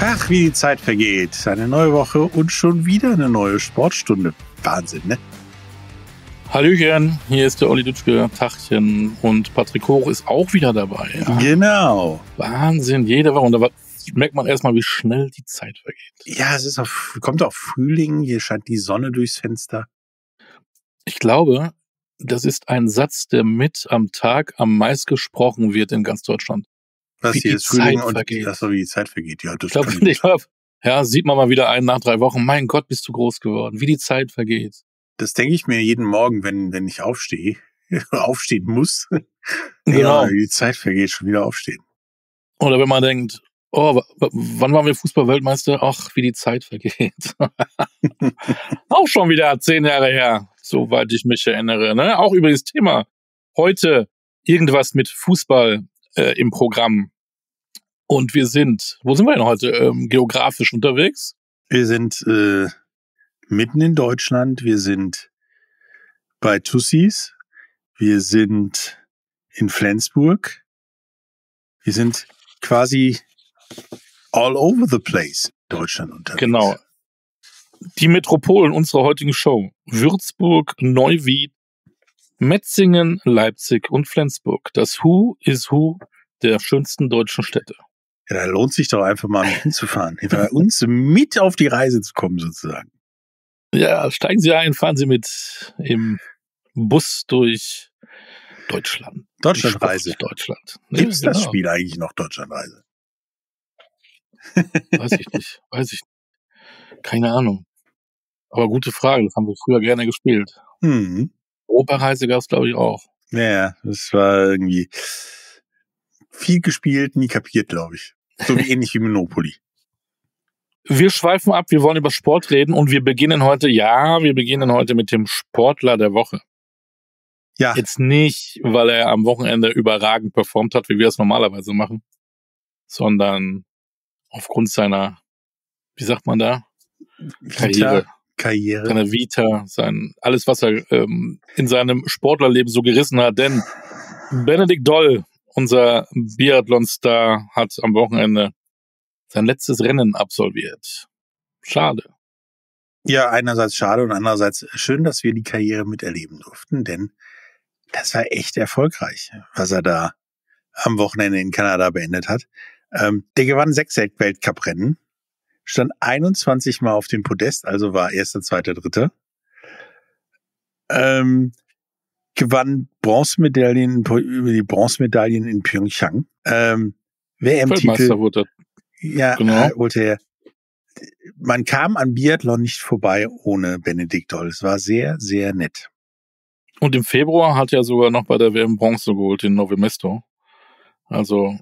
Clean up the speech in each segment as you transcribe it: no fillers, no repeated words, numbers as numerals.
Ach, wie die Zeit vergeht. Eine neue Woche und schon wieder eine neue Sportstunde. Wahnsinn, ne? Hallöchen, hier ist der Olli Dütschke, Tachchen, und Patrick Hoch ist auch wieder dabei. Ja. Genau. Wahnsinn, jede Woche. Und da merkt man erstmal, wie schnell die Zeit vergeht. Ja, kommt auch Frühling, hier scheint die Sonne durchs Fenster. Ich glaube, das ist ein Satz, der mit am Tag am meist gesprochen wird in ganz Deutschland. Was wie hier die ist Frühling Zeit und vergeht. Achso, wie die Zeit vergeht. Ja, das Ich glaube, ja, sieht man mal wieder einen nach 3 Wochen. Mein Gott, bist du groß geworden. Wie die Zeit vergeht. Das denke ich mir jeden Morgen, wenn ich aufstehe, aufstehen muss. Genau. Ja, wie die Zeit vergeht, schon wieder aufstehen. Oder wenn man denkt, oh, wann waren wir Fußball-Weltmeister? Ach, wie die Zeit vergeht. Auch schon wieder 10 Jahre her, soweit ich mich erinnere. Ne? Auch über das Thema. Heute irgendwas mit Fußball im Programm. Und wo sind wir denn heute geografisch unterwegs? Wir sind mitten in Deutschland. Wir sind bei Tussis. Wir sind in Flensburg. Wir sind quasi all over the place in Deutschland unterwegs. Genau. Die Metropolen unserer heutigen Show. Würzburg, Neuwied, Metzingen, Leipzig und Flensburg. Das Who is Who der schönsten deutschen Städte. Ja, da lohnt sich doch einfach mal mit hinzufahren. Bei uns mit auf die Reise zu kommen, sozusagen. Ja, steigen Sie ein, fahren Sie mit im Bus durch Deutschland. Deutschlandreise. Deutschland. Gibt es das genau. Spiel eigentlich noch, Deutschlandreise? Weiß ich nicht. Keine Ahnung. Aber gute Frage, das haben wir früher gerne gespielt. Europareise gab es, glaube ich, auch. Ja, das war irgendwie viel gespielt, nie kapiert, glaube ich. So wie ähnlich wie Monopoly. Wir schweifen ab, wir wollen über Sport reden und wir beginnen heute mit dem Sportler der Woche. Ja. Jetzt nicht, weil er am Wochenende überragend performt hat, wie wir es normalerweise machen, sondern aufgrund seiner, wie sagt man da? Karriere. Seine Vita, alles, was er in seinem Sportlerleben so gerissen hat. Denn Benedikt Doll, unser Biathlon-Star, hat am Wochenende sein letztes Rennen absolviert. Schade. Ja, einerseits schade und andererseits schön, dass wir die Karriere miterleben durften, denn das war echt erfolgreich, was er da am Wochenende in Kanada beendet hat. Der gewann 6 Weltcuprennen, stand 21 Mal auf dem Podest, also war Erster, Zweiter, Dritter. Gewann Bronzemedaillen über die Bronzemedaillen in Pyeongchang. WM-Titel wurde ja, genau. Holte er. Man kam an Biathlon nicht vorbei ohne Benedikt Doll. Es war sehr, sehr nett. Und im Februar hat er sogar noch bei der WM Bronze geholt in Novo Mesto. Also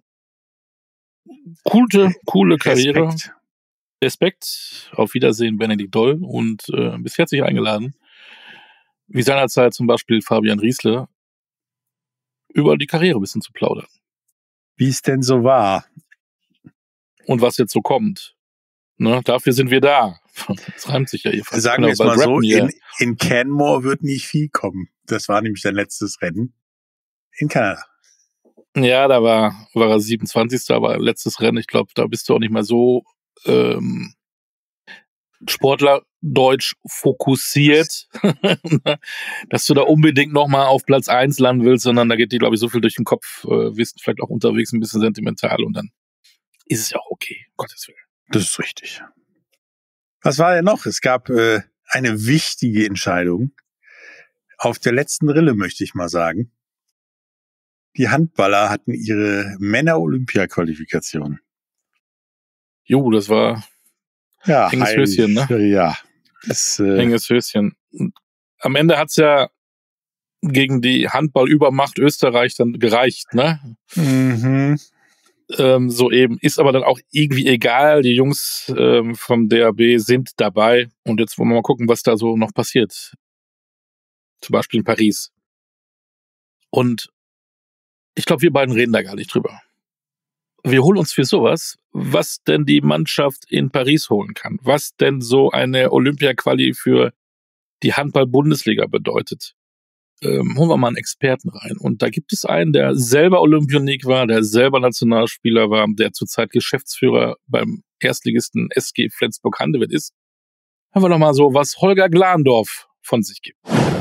coole Karriere. Respekt. Auf Wiedersehen, Benedikt Doll. Und bist herzlich eingeladen, wie seinerzeit zum Beispiel Fabian Riesle, über die Karriere ein bisschen zu plaudern. Wie es denn so war. Und was jetzt so kommt. Ne, dafür sind wir da. Das reimt sich ja hier fast. Sagen wir es mal so, in Canmore wird nicht viel kommen. Das war nämlich sein letztes Rennen in Kanada. Ja, da war er 27. Aber letztes Rennen, ich glaube, da bist du auch nicht mehr so Sportler-deutsch fokussiert, dass du da unbedingt nochmal auf Platz 1 landen willst, sondern da geht dir, glaube ich, so viel durch den Kopf, wirst vielleicht auch unterwegs ein bisschen sentimental und dann ist es ja auch okay, um Gottes Willen. Das ist richtig. Was war denn noch? Es gab eine wichtige Entscheidung auf der letzten Rille, möchte ich mal sagen. Die Handballer hatten ihre Männer-Olympia-Qualifikation. Jo, das war enges Höschen, ne? Ja. Enges Höschen. Und am Ende hat's ja gegen die Handballübermacht Österreich dann gereicht, ne? Mhm. So eben. Ist aber dann auch irgendwie egal. Die Jungs vom DAB sind dabei. Und jetzt wollen wir mal gucken, was da so noch passiert. Zum Beispiel in Paris. Und ich glaube, wir beiden reden da gar nicht drüber. Wir holen uns für sowas, was denn die Mannschaft in Paris holen kann. Was denn so eine Olympia-Quali für die Handball-Bundesliga bedeutet. Holen wir mal einen Experten rein. Und da gibt es einen, der selber Olympionik war, der selber Nationalspieler war, der zurzeit Geschäftsführer beim Erstligisten SG Flensburg-Handewitt ist, hören wir noch mal so, was Holger Glandorf von sich gibt.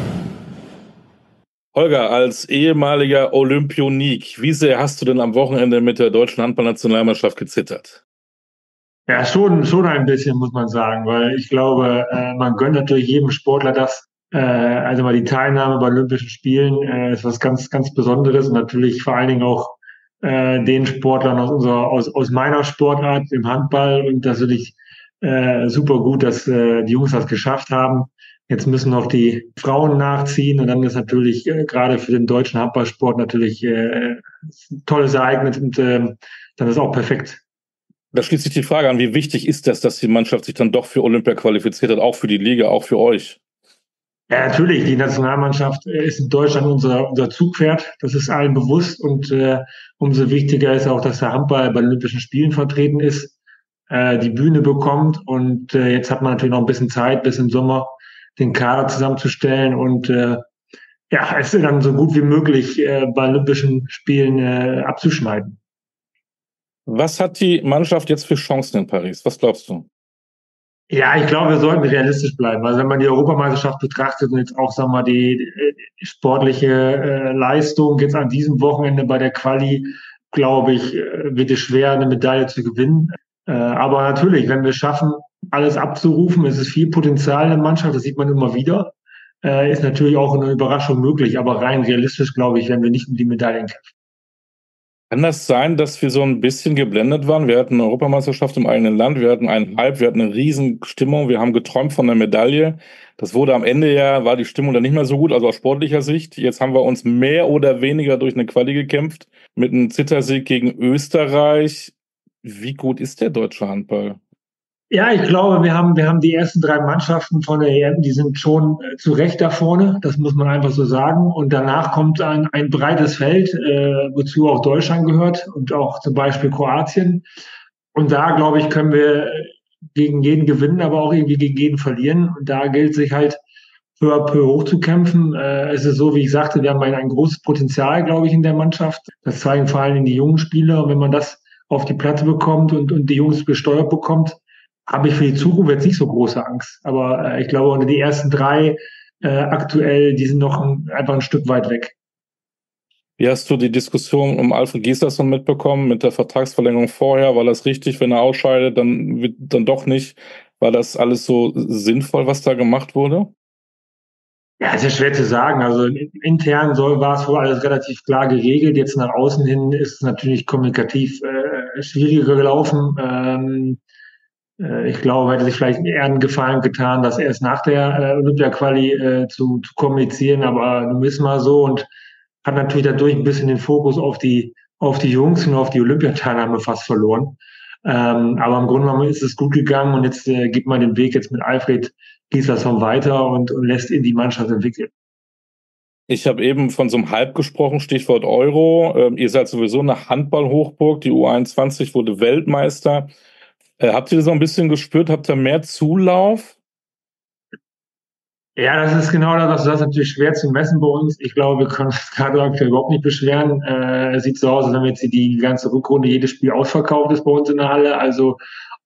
Holger, als ehemaliger Olympionik, wie sehr hast du denn am Wochenende mit der deutschen Handballnationalmannschaft gezittert? Ja, schon ein bisschen, muss man sagen, weil ich glaube, man gönnt natürlich jedem Sportler das. Also mal die Teilnahme bei Olympischen Spielen ist was ganz, ganz Besonderes und natürlich vor allen Dingen auch den Sportlern aus meiner Sportart, im Handball, und das natürlich super gut, dass die Jungs das geschafft haben. Jetzt müssen noch die Frauen nachziehen und dann ist natürlich gerade für den deutschen Handballsport natürlich ein tolles Ereignis und dann ist auch perfekt. Da schließt sich die Frage an, wie wichtig ist das, dass die Mannschaft sich dann doch für Olympia qualifiziert hat, auch für die Liga, auch für euch? Ja, natürlich, die Nationalmannschaft ist in Deutschland unser Zugpferd, das ist allen bewusst und umso wichtiger ist auch, dass der Handball bei den Olympischen Spielen vertreten ist, die Bühne bekommt und jetzt hat man natürlich noch ein bisschen Zeit bis im Sommer den Kader zusammenzustellen und ja, es dann so gut wie möglich bei Olympischen Spielen abzuschneiden. Was hat die Mannschaft jetzt für Chancen in Paris? Was glaubst du? Ja, ich glaube, wir sollten realistisch bleiben. Also wenn man die Europameisterschaft betrachtet und jetzt auch, sagen wir mal, die sportliche Leistung jetzt an diesem Wochenende bei der Quali, glaube ich, wird es schwer, eine Medaille zu gewinnen. Aber natürlich, wenn wir es schaffen, alles abzurufen, es ist viel Potenzial in der Mannschaft, das sieht man immer wieder, ist natürlich auch eine Überraschung möglich. Aber rein realistisch, glaube ich, werden wir nicht um die Medaillen kämpfen. Kann das sein, dass wir so ein bisschen geblendet waren? Wir hatten eine Europameisterschaft im eigenen Land, wir hatten einen Hype, wir hatten eine riesen Stimmung, wir haben geträumt von der Medaille. Das wurde am Ende ja, war die Stimmung dann nicht mehr so gut, also aus sportlicher Sicht. Jetzt haben wir uns mehr oder weniger durch eine Quali gekämpft mit einem Zittersieg gegen Österreich. Wie gut ist der deutsche Handball? Ja, ich glaube, wir haben die ersten drei Mannschaften von der EM, die sind schon zu Recht da vorne, das muss man einfach so sagen. Und danach kommt ein breites Feld, wozu auch Deutschland gehört und auch zum Beispiel Kroatien. Und da, glaube ich, können wir gegen jeden gewinnen, aber auch irgendwie gegen jeden verlieren. Und da gilt sich halt peu à peu hochzukämpfen. Es ist so, wie ich sagte, wir haben ein großes Potenzial, glaube ich, in der Mannschaft. Das zeigen vor allem die jungen Spieler. Und wenn man das auf die Platte bekommt und die Jungs gesteuert bekommt, habe ich für die Zukunft jetzt nicht so große Angst. Aber ich glaube, unter die ersten drei aktuell, die sind noch einfach ein Stück weit weg. Wie hast du die Diskussion um Alfred Gislason mitbekommen mit der Vertragsverlängerung vorher? War das richtig, wenn er ausscheidet, dann doch nicht? War das alles so sinnvoll, was da gemacht wurde? Ja, es ist schwer zu sagen. Also intern war es wohl alles relativ klar geregelt. Jetzt nach außen hin ist es natürlich kommunikativ schwieriger gelaufen. Ich glaube, hätte sich vielleicht eher einen Gefallen getan, das erst nach der Olympia-Quali zu kommunizieren, aber nun ist mal so und hat natürlich dadurch ein bisschen den Fokus auf die Jungs und auf die Olympiateilnahme fast verloren. Aber im Grunde genommen ist es gut gegangen und jetzt geht man den Weg jetzt mit Alfred Gislason weiter und lässt ihn die Mannschaft entwickeln. Ich habe eben von so einem Hype gesprochen, Stichwort Euro. Ihr seid sowieso eine Handball-Hochburg. Die U21 wurde Weltmeister. Habt ihr das so ein bisschen gespürt? Habt ihr mehr Zulauf? Ja, das ist genau das, was das ist natürlich schwer zu messen bei uns. Ich glaube, wir können uns gerade aktuell überhaupt nicht beschweren. Es sieht so aus, als wenn jetzt die ganze Rückrunde jedes Spiel ausverkauft ist bei uns in der Halle. Also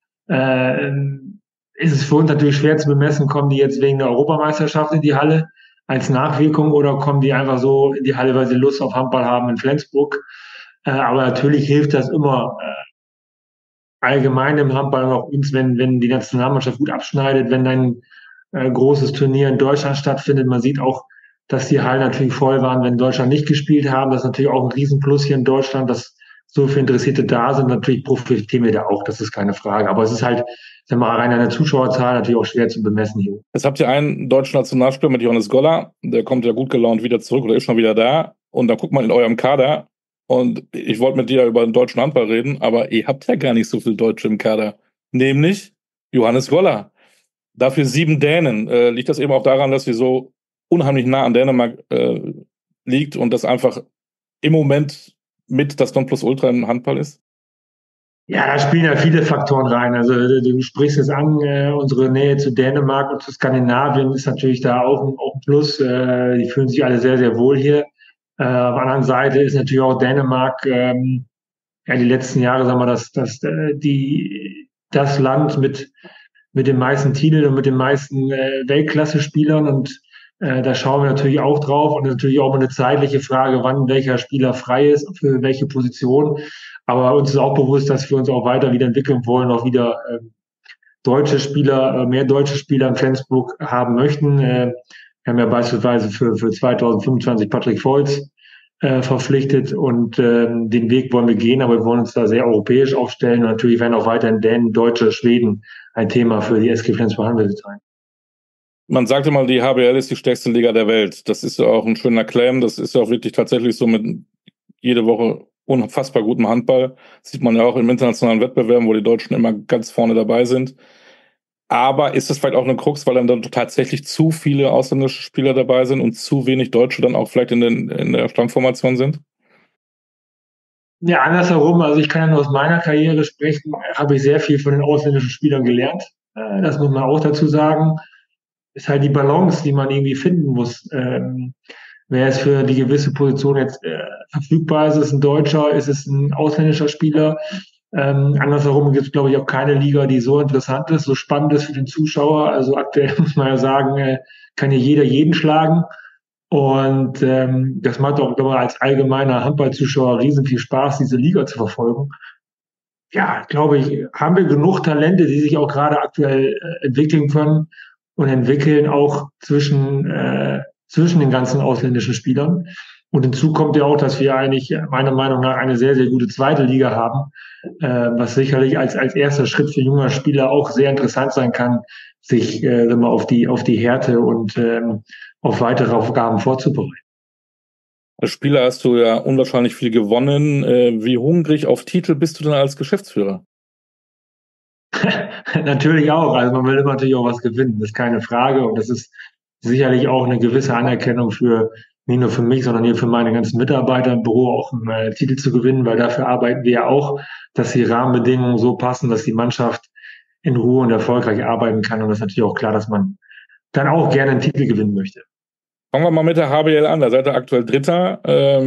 ist es für uns natürlich schwer zu bemessen, kommen die jetzt wegen der Europameisterschaft in die Halle als Nachwirkung oder kommen die einfach so in die Halle, weil sie Lust auf Handball haben in Flensburg. Aber natürlich hilft das immer allgemein im Handball und auch uns, wenn die Nationalmannschaft gut abschneidet, wenn ein großes Turnier in Deutschland stattfindet. Man sieht auch, dass die Hallen natürlich voll waren, wenn Deutschland nicht gespielt haben. Das ist natürlich auch ein Riesenplus hier in Deutschland, dass so viele Interessierte da sind. Natürlich profitieren wir da auch, das ist keine Frage. Aber es ist halt, sagen wir mal, rein an der Zuschauerzahl natürlich auch schwer zu bemessen hier. Jetzt habt ihr einen deutschen Nationalspieler mit Johannes Goller, der kommt ja gut gelaunt wieder zurück oder ist schon wieder da. Und dann guckt man in eurem Kader und ich wollte mit dir über den deutschen Handball reden, aber ihr habt ja gar nicht so viel Deutsche im Kader. Nämlich Johannes Goller. Dafür 7 Dänen. Liegt das eben auch daran, dass sie so unheimlich nah an Dänemark liegt und das einfach im Moment mit das Nonplusultra im Handball ist? Ja, da spielen ja viele Faktoren rein. Also du sprichst es an, unsere Nähe zu Dänemark und zu Skandinavien ist natürlich da auch ein Plus. Die fühlen sich alle sehr, sehr wohl hier. Auf der anderen Seite ist natürlich auch Dänemark, ja, die letzten Jahre, sagen wir, die das Land mit den meisten Titeln und mit den meisten Weltklasse-Spielern und da schauen wir natürlich auch drauf und natürlich auch mal eine zeitliche Frage, wann welcher Spieler frei ist, für welche Position. Aber uns ist auch bewusst, dass wir uns auch weiter wieder entwickeln wollen, auch wieder deutsche Spieler, mehr deutsche Spieler in Flensburg haben möchten. Wir haben ja beispielsweise für 2025 Patrick Volz verpflichtet und den Weg wollen wir gehen, aber wir wollen uns da sehr europäisch aufstellen und natürlich werden auch weiterhin Dänen, Deutsche, Schweden ein Thema für die SG Flensburg-Handewitt sein. Man sagte mal, die HBL ist die stärkste Liga der Welt. Das ist ja auch ein schöner Claim. Das ist ja auch wirklich tatsächlich so mit jede Woche unfassbar gutem Handball. Das sieht man ja auch im internationalen Wettbewerben, wo die Deutschen immer ganz vorne dabei sind. Aber ist das vielleicht auch eine Krux, weil dann tatsächlich zu viele ausländische Spieler dabei sind und zu wenig Deutsche dann auch vielleicht in der Stammformation sind? Ja, andersherum. Also ich kann ja nur aus meiner Karriere sprechen, habe ich sehr viel von den ausländischen Spielern gelernt. Das muss man auch dazu sagen. Ist halt die Balance, die man irgendwie finden muss. Wer ist für die gewisse Position jetzt verfügbar? Ist es ein Deutscher? Ist es ein ausländischer Spieler? Andersherum gibt es, glaube ich, auch keine Liga, die so interessant ist, so spannend ist für den Zuschauer. Also aktuell muss man ja sagen, kann hier jeder jeden schlagen. Und das macht auch, glaube ich, als allgemeiner Handballzuschauer riesen viel Spaß, diese Liga zu verfolgen. Ja, glaube ich, haben wir genug Talente, die sich auch gerade aktuell entwickeln können und entwickeln auch zwischen den ganzen ausländischen Spielern. Und hinzu kommt ja auch, dass wir eigentlich meiner Meinung nach eine sehr, sehr gute zweite Liga haben, was sicherlich als erster Schritt für junge Spieler auch sehr interessant sein kann, sich auf die Härte und auf weitere Aufgaben vorzubereiten. Als Spieler hast du ja unwahrscheinlich viel gewonnen. Wie hungrig auf Titel bist du denn als Geschäftsführer? Natürlich auch. Also man will immer natürlich auch was gewinnen, das ist keine Frage. Und das ist sicherlich auch eine gewisse Anerkennung für nicht nur für mich, sondern hier für meine ganzen Mitarbeiter im Büro auch einen Titel zu gewinnen, weil dafür arbeiten wir ja auch, dass die Rahmenbedingungen so passen, dass die Mannschaft in Ruhe und erfolgreich arbeiten kann. Und das ist natürlich auch klar, dass man dann auch gerne einen Titel gewinnen möchte. Fangen wir mal mit der HBL an. Da seid ihr aktuell Dritter.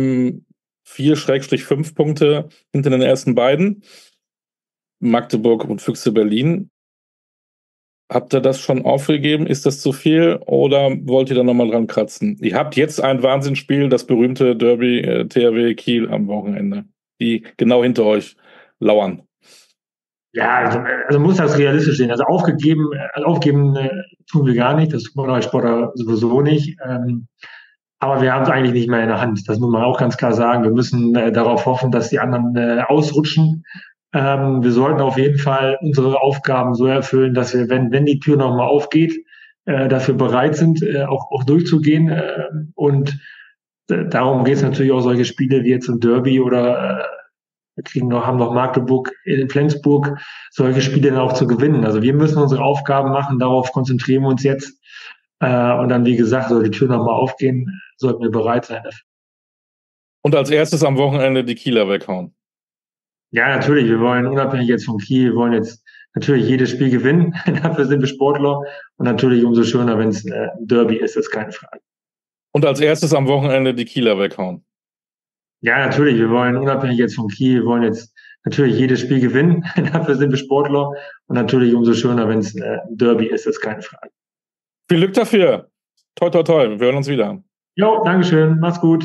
4/5 Punkte hinter den ersten beiden. Magdeburg und Füchse Berlin. Habt ihr das schon aufgegeben? Ist das zu viel oder wollt ihr da nochmal dran kratzen? Ihr habt jetzt ein Wahnsinnsspiel, das berühmte Derby THW Kiel am Wochenende, die genau hinter euch lauern. Ja, also muss das realistisch sehen. Also aufgeben tun wir gar nicht. Das tut man als Sportler sowieso nicht. Aber wir haben es eigentlich nicht mehr in der Hand. Das muss man auch ganz klar sagen. Wir müssen darauf hoffen, dass die anderen ausrutschen. Wir sollten auf jeden Fall unsere Aufgaben so erfüllen, dass wir, wenn die Tür nochmal aufgeht, dafür bereit sind, auch durchzugehen. Und darum geht es natürlich auch solche Spiele wie jetzt im Derby oder haben noch Magdeburg in Flensburg, solche Spiele dann auch zu gewinnen. Also wir müssen unsere Aufgaben machen, darauf konzentrieren wir uns jetzt. Und dann, wie gesagt, soll die Tür nochmal aufgehen, sollten wir bereit sein dafür. Und als erstes am Wochenende die Kieler weghauen. Ja, natürlich. Wir wollen unabhängig jetzt von Kiel, wir wollen jetzt natürlich jedes Spiel gewinnen. Dafür sind wir Sportler. Und natürlich umso schöner, wenn es ein Derby ist, ist keine Frage. Und als erstes am Wochenende die Kieler weghauen. Ja, natürlich. Wir wollen unabhängig jetzt von Kiel, wir wollen jetzt natürlich jedes Spiel gewinnen. Dafür sind wir Sportler. Und natürlich umso schöner, wenn es ein Derby ist, ist keine Frage. Viel Glück dafür. Toi, toi, toi. Wir hören uns wieder. Jo, Dankeschön. Mach's gut.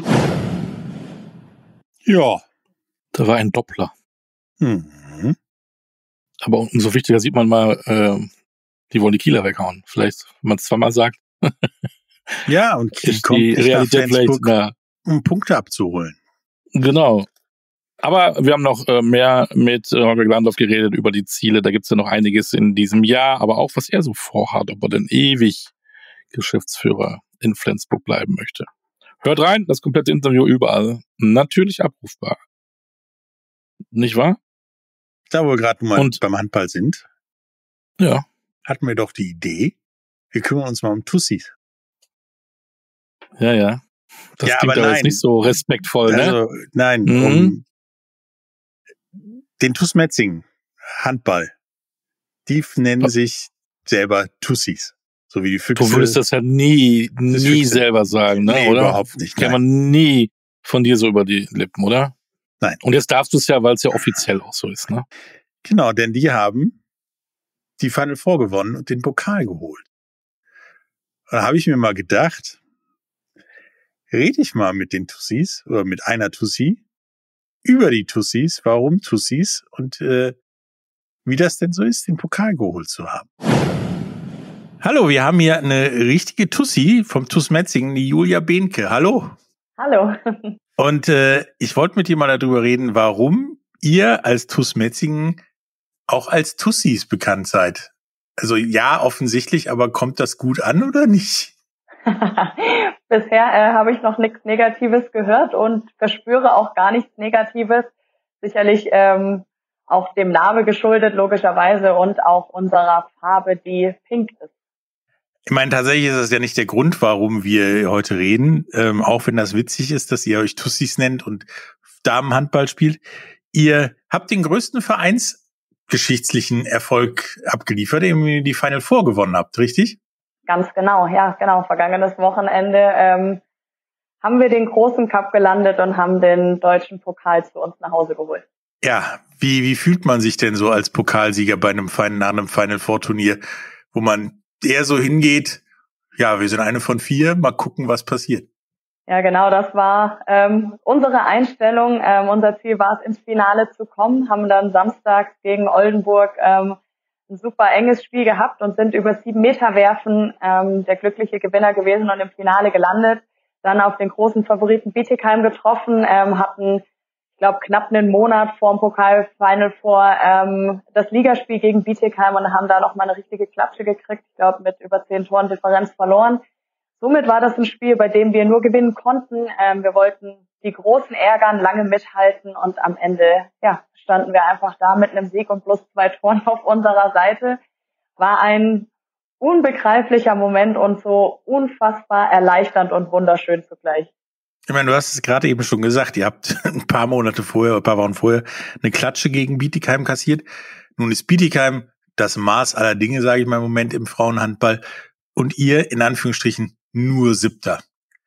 Ja. Da war ein Doppler. Mhm. Aber umso wichtiger sieht man mal, die wollen die Kieler weghauen. Vielleicht, wenn man es zweimal sagt. Ja, und Kiel kommt die Realität vielleicht, um Punkte abzuholen. Genau. Aber wir haben noch mehr mit Holger Glandorf geredet über die Ziele. Da gibt's ja noch einiges in diesem Jahr, aber auch, was er so vorhat, ob er denn ewig Geschäftsführer in Flensburg bleiben möchte. Hört rein, das komplette Interview überall. Natürlich abrufbar. Nicht wahr? Da, wo wir gerade mal beim Handball sind, ja, hatten wir doch die Idee, wir kümmern uns mal um Tussis. Ja. Das klingt aber jetzt nicht so respektvoll, ne? Also, nein, um den TuS Metzingen Handball. Die nennen sich selber Tussis. So wie die Füchse. Du würdest das ja nie selber sagen, ne? Nee, oder? Überhaupt nicht. Kann man nie von dir so über die Lippen, oder? Nein. Und jetzt darfst du es ja, weil es ja offiziell auch so ist, ne? Genau, denn die haben die Final Four gewonnen und den Pokal geholt. Und da habe ich mir mal gedacht, rede ich mal mit den Tussis oder mit einer Tussi über die Tussis, warum Tussis und wie das denn so ist, den Pokal geholt zu haben. Hallo, wir haben hier eine richtige Tussi vom TuS Metzingen, die Julia Behnke. Hallo. Hallo. Und ich wollte mit dir mal darüber reden, warum ihr als TuS Metzingen auch als Tussis bekannt seid. Also ja, offensichtlich, aber kommt das gut an oder nicht? Bisher habe ich noch nichts Negatives gehört und verspüre auch gar nichts Negatives. Sicherlich auch dem Namen geschuldet, logischerweise, und auch unserer Farbe, die pink ist. Ich meine, tatsächlich ist das ja nicht der Grund, warum wir heute reden, auch wenn das witzig ist, dass ihr euch Tussis nennt und Damenhandball spielt. Ihr habt den größten vereinsgeschichtlichen Erfolg abgeliefert, indem ihr die Final Four gewonnen habt, richtig? Ganz genau, ja, genau. Vergangenes Wochenende haben wir den großen Cup gelandet und haben den deutschen Pokal zu uns nach Hause geholt. Ja, wie fühlt man sich denn so als Pokalsieger bei nach einem Final Four Turnier, wo man eher so hingeht, ja, wir sind eine von 4, mal gucken, was passiert. Ja, genau, das war unsere Einstellung. Unser Ziel war es, ins Finale zu kommen, haben dann samstags gegen Oldenburg ein super enges Spiel gehabt und sind über 7 Meter werfen der glückliche Gewinner gewesen und im Finale gelandet. Dann auf den großen Favoriten Bietigheim getroffen, hatten, ich glaube, knapp einen Monat vor dem Pokal-Final Four das Ligaspiel gegen Bietigheim und haben da nochmal eine richtige Klatsche gekriegt. Ich glaube, mit über 10 Toren Differenz verloren. Somit war das ein Spiel, bei dem wir nur gewinnen konnten. Wir wollten die Großen ärgern, lange mithalten und am Ende standen wir einfach da mit einem Sieg und plus 2 Toren auf unserer Seite. War ein unbegreiflicher Moment und so unfassbar erleichternd und wunderschön zugleich. Ich meine, du hast es gerade eben schon gesagt, ihr habt ein paar Wochen vorher eine Klatsche gegen Bietigheim kassiert. Nun ist Bietigheim das Maß aller Dinge, sage ich mal im Moment, im Frauenhandball. Und ihr, in Anführungsstrichen, nur 7.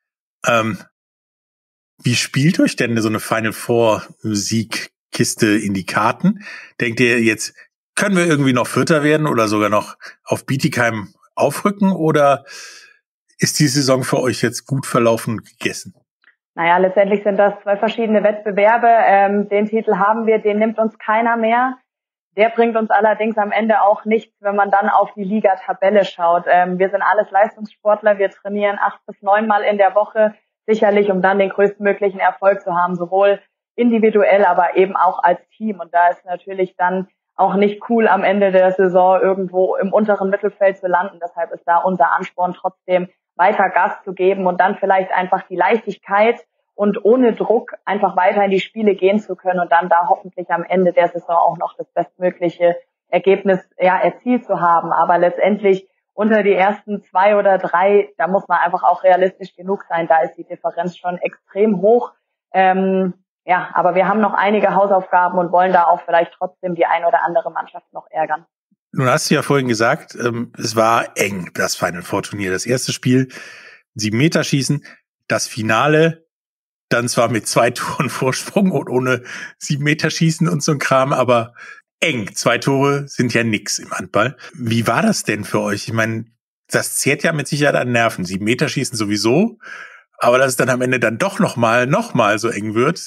Wie spielt euch denn so eine Final Four Siegkiste in die Karten? Denkt ihr jetzt, können wir irgendwie noch 4. werden oder sogar noch auf Bietigheim aufrücken? Oder ist die Saison für euch jetzt gut verlaufen und gegessen? Naja, letztendlich sind das 2 verschiedene Wettbewerbe. Den Titel haben wir, den nimmt uns keiner mehr. Der bringt uns allerdings am Ende auch nichts, wenn man dann auf die Liga-Tabelle schaut. Wir sind alles Leistungssportler, wir trainieren 8 bis 9 Mal in der Woche, sicherlich, um dann den größtmöglichen Erfolg zu haben, sowohl individuell, aber eben auch als Team. Und da ist natürlich dann auch nicht cool, am Ende der Saison irgendwo im unteren Mittelfeld zu landen. Deshalb ist da unser Ansporn, trotzdem weiter Gas zu geben und dann vielleicht einfach die Leichtigkeit und ohne Druck einfach weiter in die Spiele gehen zu können und dann da hoffentlich am Ende der Saison auch noch das bestmögliche Ergebnis erzielt zu haben. Aber letztendlich unter die ersten 2 oder 3, da muss man einfach auch realistisch genug sein. Da ist die Differenz schon extrem hoch. Aber wir haben noch einige Hausaufgaben und wollen da auch vielleicht trotzdem die ein oder andere Mannschaft noch ärgern. Nun hast du ja vorhin gesagt, es war eng, das Final Four Turnier. Das erste Spiel, 7 Meter schießen, das Finale, dann zwar mit 2 Toren Vorsprung und ohne 7 Meter schießen und so ein Kram, aber eng. 2 Tore sind ja nix im Handball. Wie war das denn für euch? Ich meine, das zehrt ja mit Sicherheit an Nerven. 7 Meter schießen sowieso, aber dass es dann am Ende dann doch noch mal so eng wird.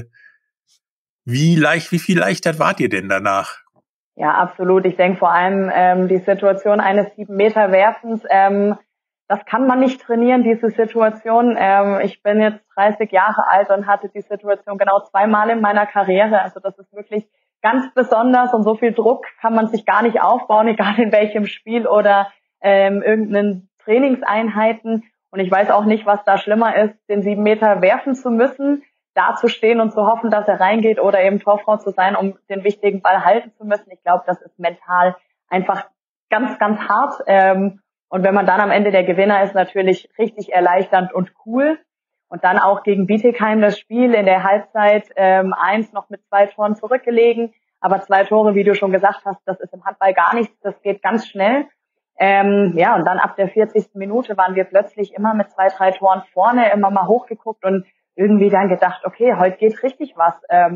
Wie viel leichter wart ihr denn danach? Ja, absolut. Ich denke vor allem die Situation eines 7-Meter-Werfens, das kann man nicht trainieren, diese Situation. Ich bin jetzt 30 Jahre alt und hatte die Situation genau 2 Mal in meiner Karriere. Also das ist wirklich ganz besonders und so viel Druck kann man sich gar nicht aufbauen, egal in welchem Spiel oder irgendeinen Trainingseinheiten. Und ich weiß auch nicht, was da schlimmer ist, den 7 Meter werfen zu müssen, da zu stehen und zu hoffen, dass er reingeht oder eben Torfrau zu sein, um den wichtigen Ball halten zu müssen. Ich glaube, das ist mental einfach ganz, ganz hart. Und wenn man dann am Ende der Gewinner ist, natürlich richtig erleichternd und cool. Und dann auch gegen Bietigheim das Spiel in der Halbzeit 1 noch mit 2 Toren zurückgelegen. Aber 2 Tore, wie du schon gesagt hast, das ist im Handball gar nichts. Das geht ganz schnell. Und dann ab der 40. Minute waren wir plötzlich immer mit 2, 3 Toren vorne, immer mal hochgeguckt und irgendwie dann gedacht, okay, heute geht richtig was.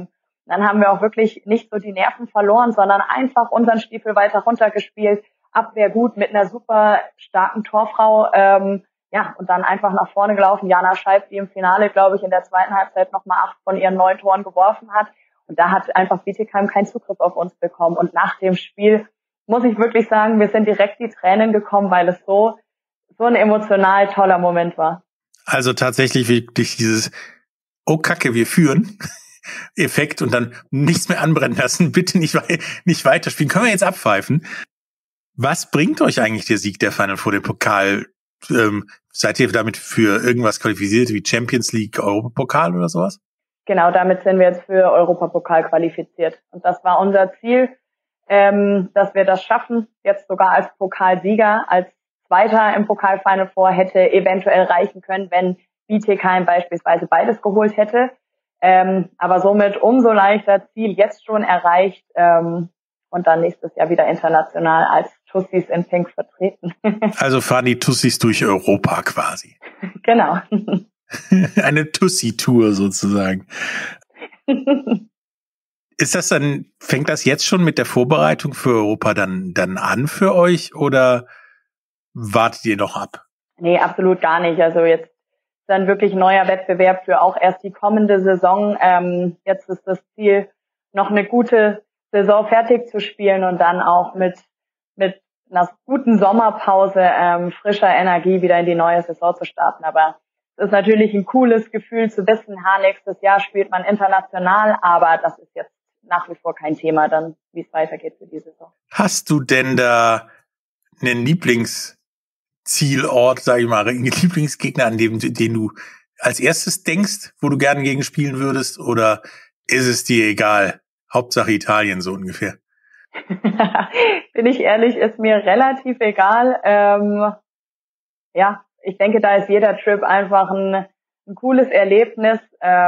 Dann haben wir auch wirklich nicht so die Nerven verloren, sondern einfach unseren Stiefel weiter runtergespielt, Abwehr gut mit einer super starken Torfrau, und dann einfach nach vorne gelaufen. Jana Scheib, die im Finale, glaube ich, in der zweiten Halbzeit nochmal 8 von ihren 9 Toren geworfen hat. Und da hat einfach Bietigheim keinen Zugriff auf uns bekommen. Und nach dem Spiel muss ich wirklich sagen, wir sind direkt die Tränen gekommen, weil es so ein emotional toller Moment war. Also tatsächlich wirklich dieses, oh Kacke, wir führen Effekt und dann nichts mehr anbrennen lassen, bitte nicht weiterspielen. Können wir jetzt abpfeifen? Was bringt euch eigentlich der Sieg der Final Four, den Pokal? Seid ihr damit für irgendwas qualifiziert, wie Champions League, Europapokal oder sowas? Genau, damit sind wir jetzt für Europapokal qualifiziert. Und das war unser Ziel, dass wir das schaffen, jetzt sogar als Pokalsieger, als Zweiter im Pokal Final Four hätte eventuell reichen können, wenn Bietigheim beispielsweise beides geholt hätte. Aber somit umso leichter, Ziel jetzt schon erreicht, und dann nächstes Jahr wieder international als Tussis in Pink vertreten. Also fahren die Tussis durch Europa quasi. Genau. Eine Tussi-Tour sozusagen. Fängt das jetzt schon mit der Vorbereitung für Europa dann an für euch oder wartet ihr noch ab? Nee, absolut gar nicht. Also jetzt ist dann wirklich ein neuer Wettbewerb für auch erst die kommende Saison. Jetzt ist das Ziel, noch eine gute Saison fertig zu spielen und dann auch mit einer guten Sommerpause frischer Energie wieder in die neue Saison zu starten. Aber es ist natürlich ein cooles Gefühl zu wissen, nächstes Jahr spielt man international, aber das ist jetzt nach wie vor kein Thema, dann wie es weitergeht für die Saison. Hast du denn da einen Lieblingszielort, sag ich mal, einen Lieblingsgegner, an den du als erstes denkst, wo du gerne gegen spielen würdest, oder ist es dir egal? Hauptsache Italien, so ungefähr. Bin ich ehrlich, ist mir relativ egal. Ich denke, da ist jeder Trip einfach ein cooles Erlebnis.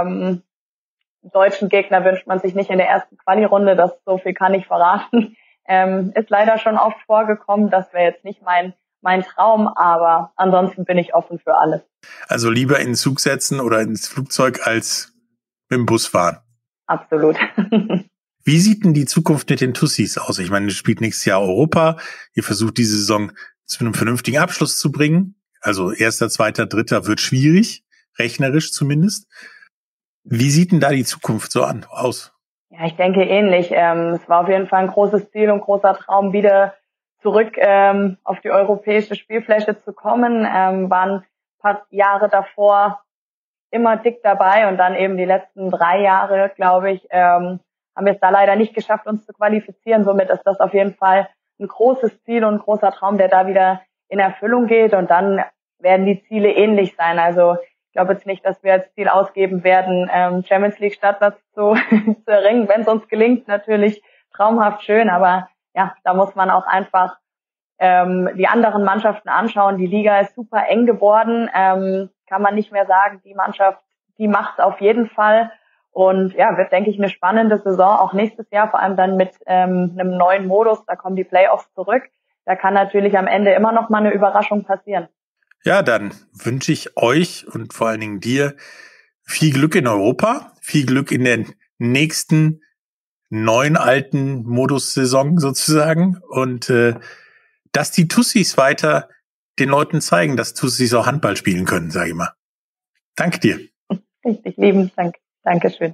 Deutschen Gegner wünscht man sich nicht in der ersten Quali-Runde, das so viel kann ich verraten. Ist leider schon oft vorgekommen, das wäre jetzt nicht mein Traum, aber ansonsten bin ich offen für alles. Also lieber in den Zug setzen oder ins Flugzeug als mit dem Bus fahren. Absolut. Wie sieht denn die Zukunft mit den Tussis aus? Ich meine, ihr spielt nächstes Jahr Europa. Ihr versucht diese Saison zu einem vernünftigen Abschluss zu bringen. Also 1., 2., 3. wird schwierig, rechnerisch zumindest. Wie sieht denn da die Zukunft so aus? Ja, ich denke ähnlich. Es war auf jeden Fall ein großes Ziel und großer Traum, wieder zurück auf die europäische Spielfläche zu kommen. Waren ein paar Jahre davor immer dick dabei und dann eben die letzten 3 Jahre, glaube ich, haben wir es da leider nicht geschafft, uns zu qualifizieren. Somit ist das auf jeden Fall ein großes Ziel und ein großer Traum, der da wieder in Erfüllung geht. Und dann werden die Ziele ähnlich sein. Also ich glaube jetzt nicht, dass wir als Ziel ausgeben werden, Champions League Startplatz zu erringen. Wenn es uns gelingt, natürlich traumhaft schön. Aber ja, da muss man auch einfach die anderen Mannschaften anschauen. Die Liga ist super eng geworden. Kann man nicht mehr sagen, die Mannschaft, die macht es auf jeden Fall. Und ja, wird, denke ich, eine spannende Saison, auch nächstes Jahr, vor allem dann mit einem neuen Modus, da kommen die Playoffs zurück. Da kann natürlich am Ende immer noch mal eine Überraschung passieren. Ja, dann wünsche ich euch und vor allen Dingen dir viel Glück in Europa, viel Glück in der nächsten neuen alten Modus-Saison sozusagen und dass die Tussis weiter den Leuten zeigen, dass Tussis auch Handball spielen können, sage ich mal. Danke dir. Richtig, lieben Dank. Dankeschön.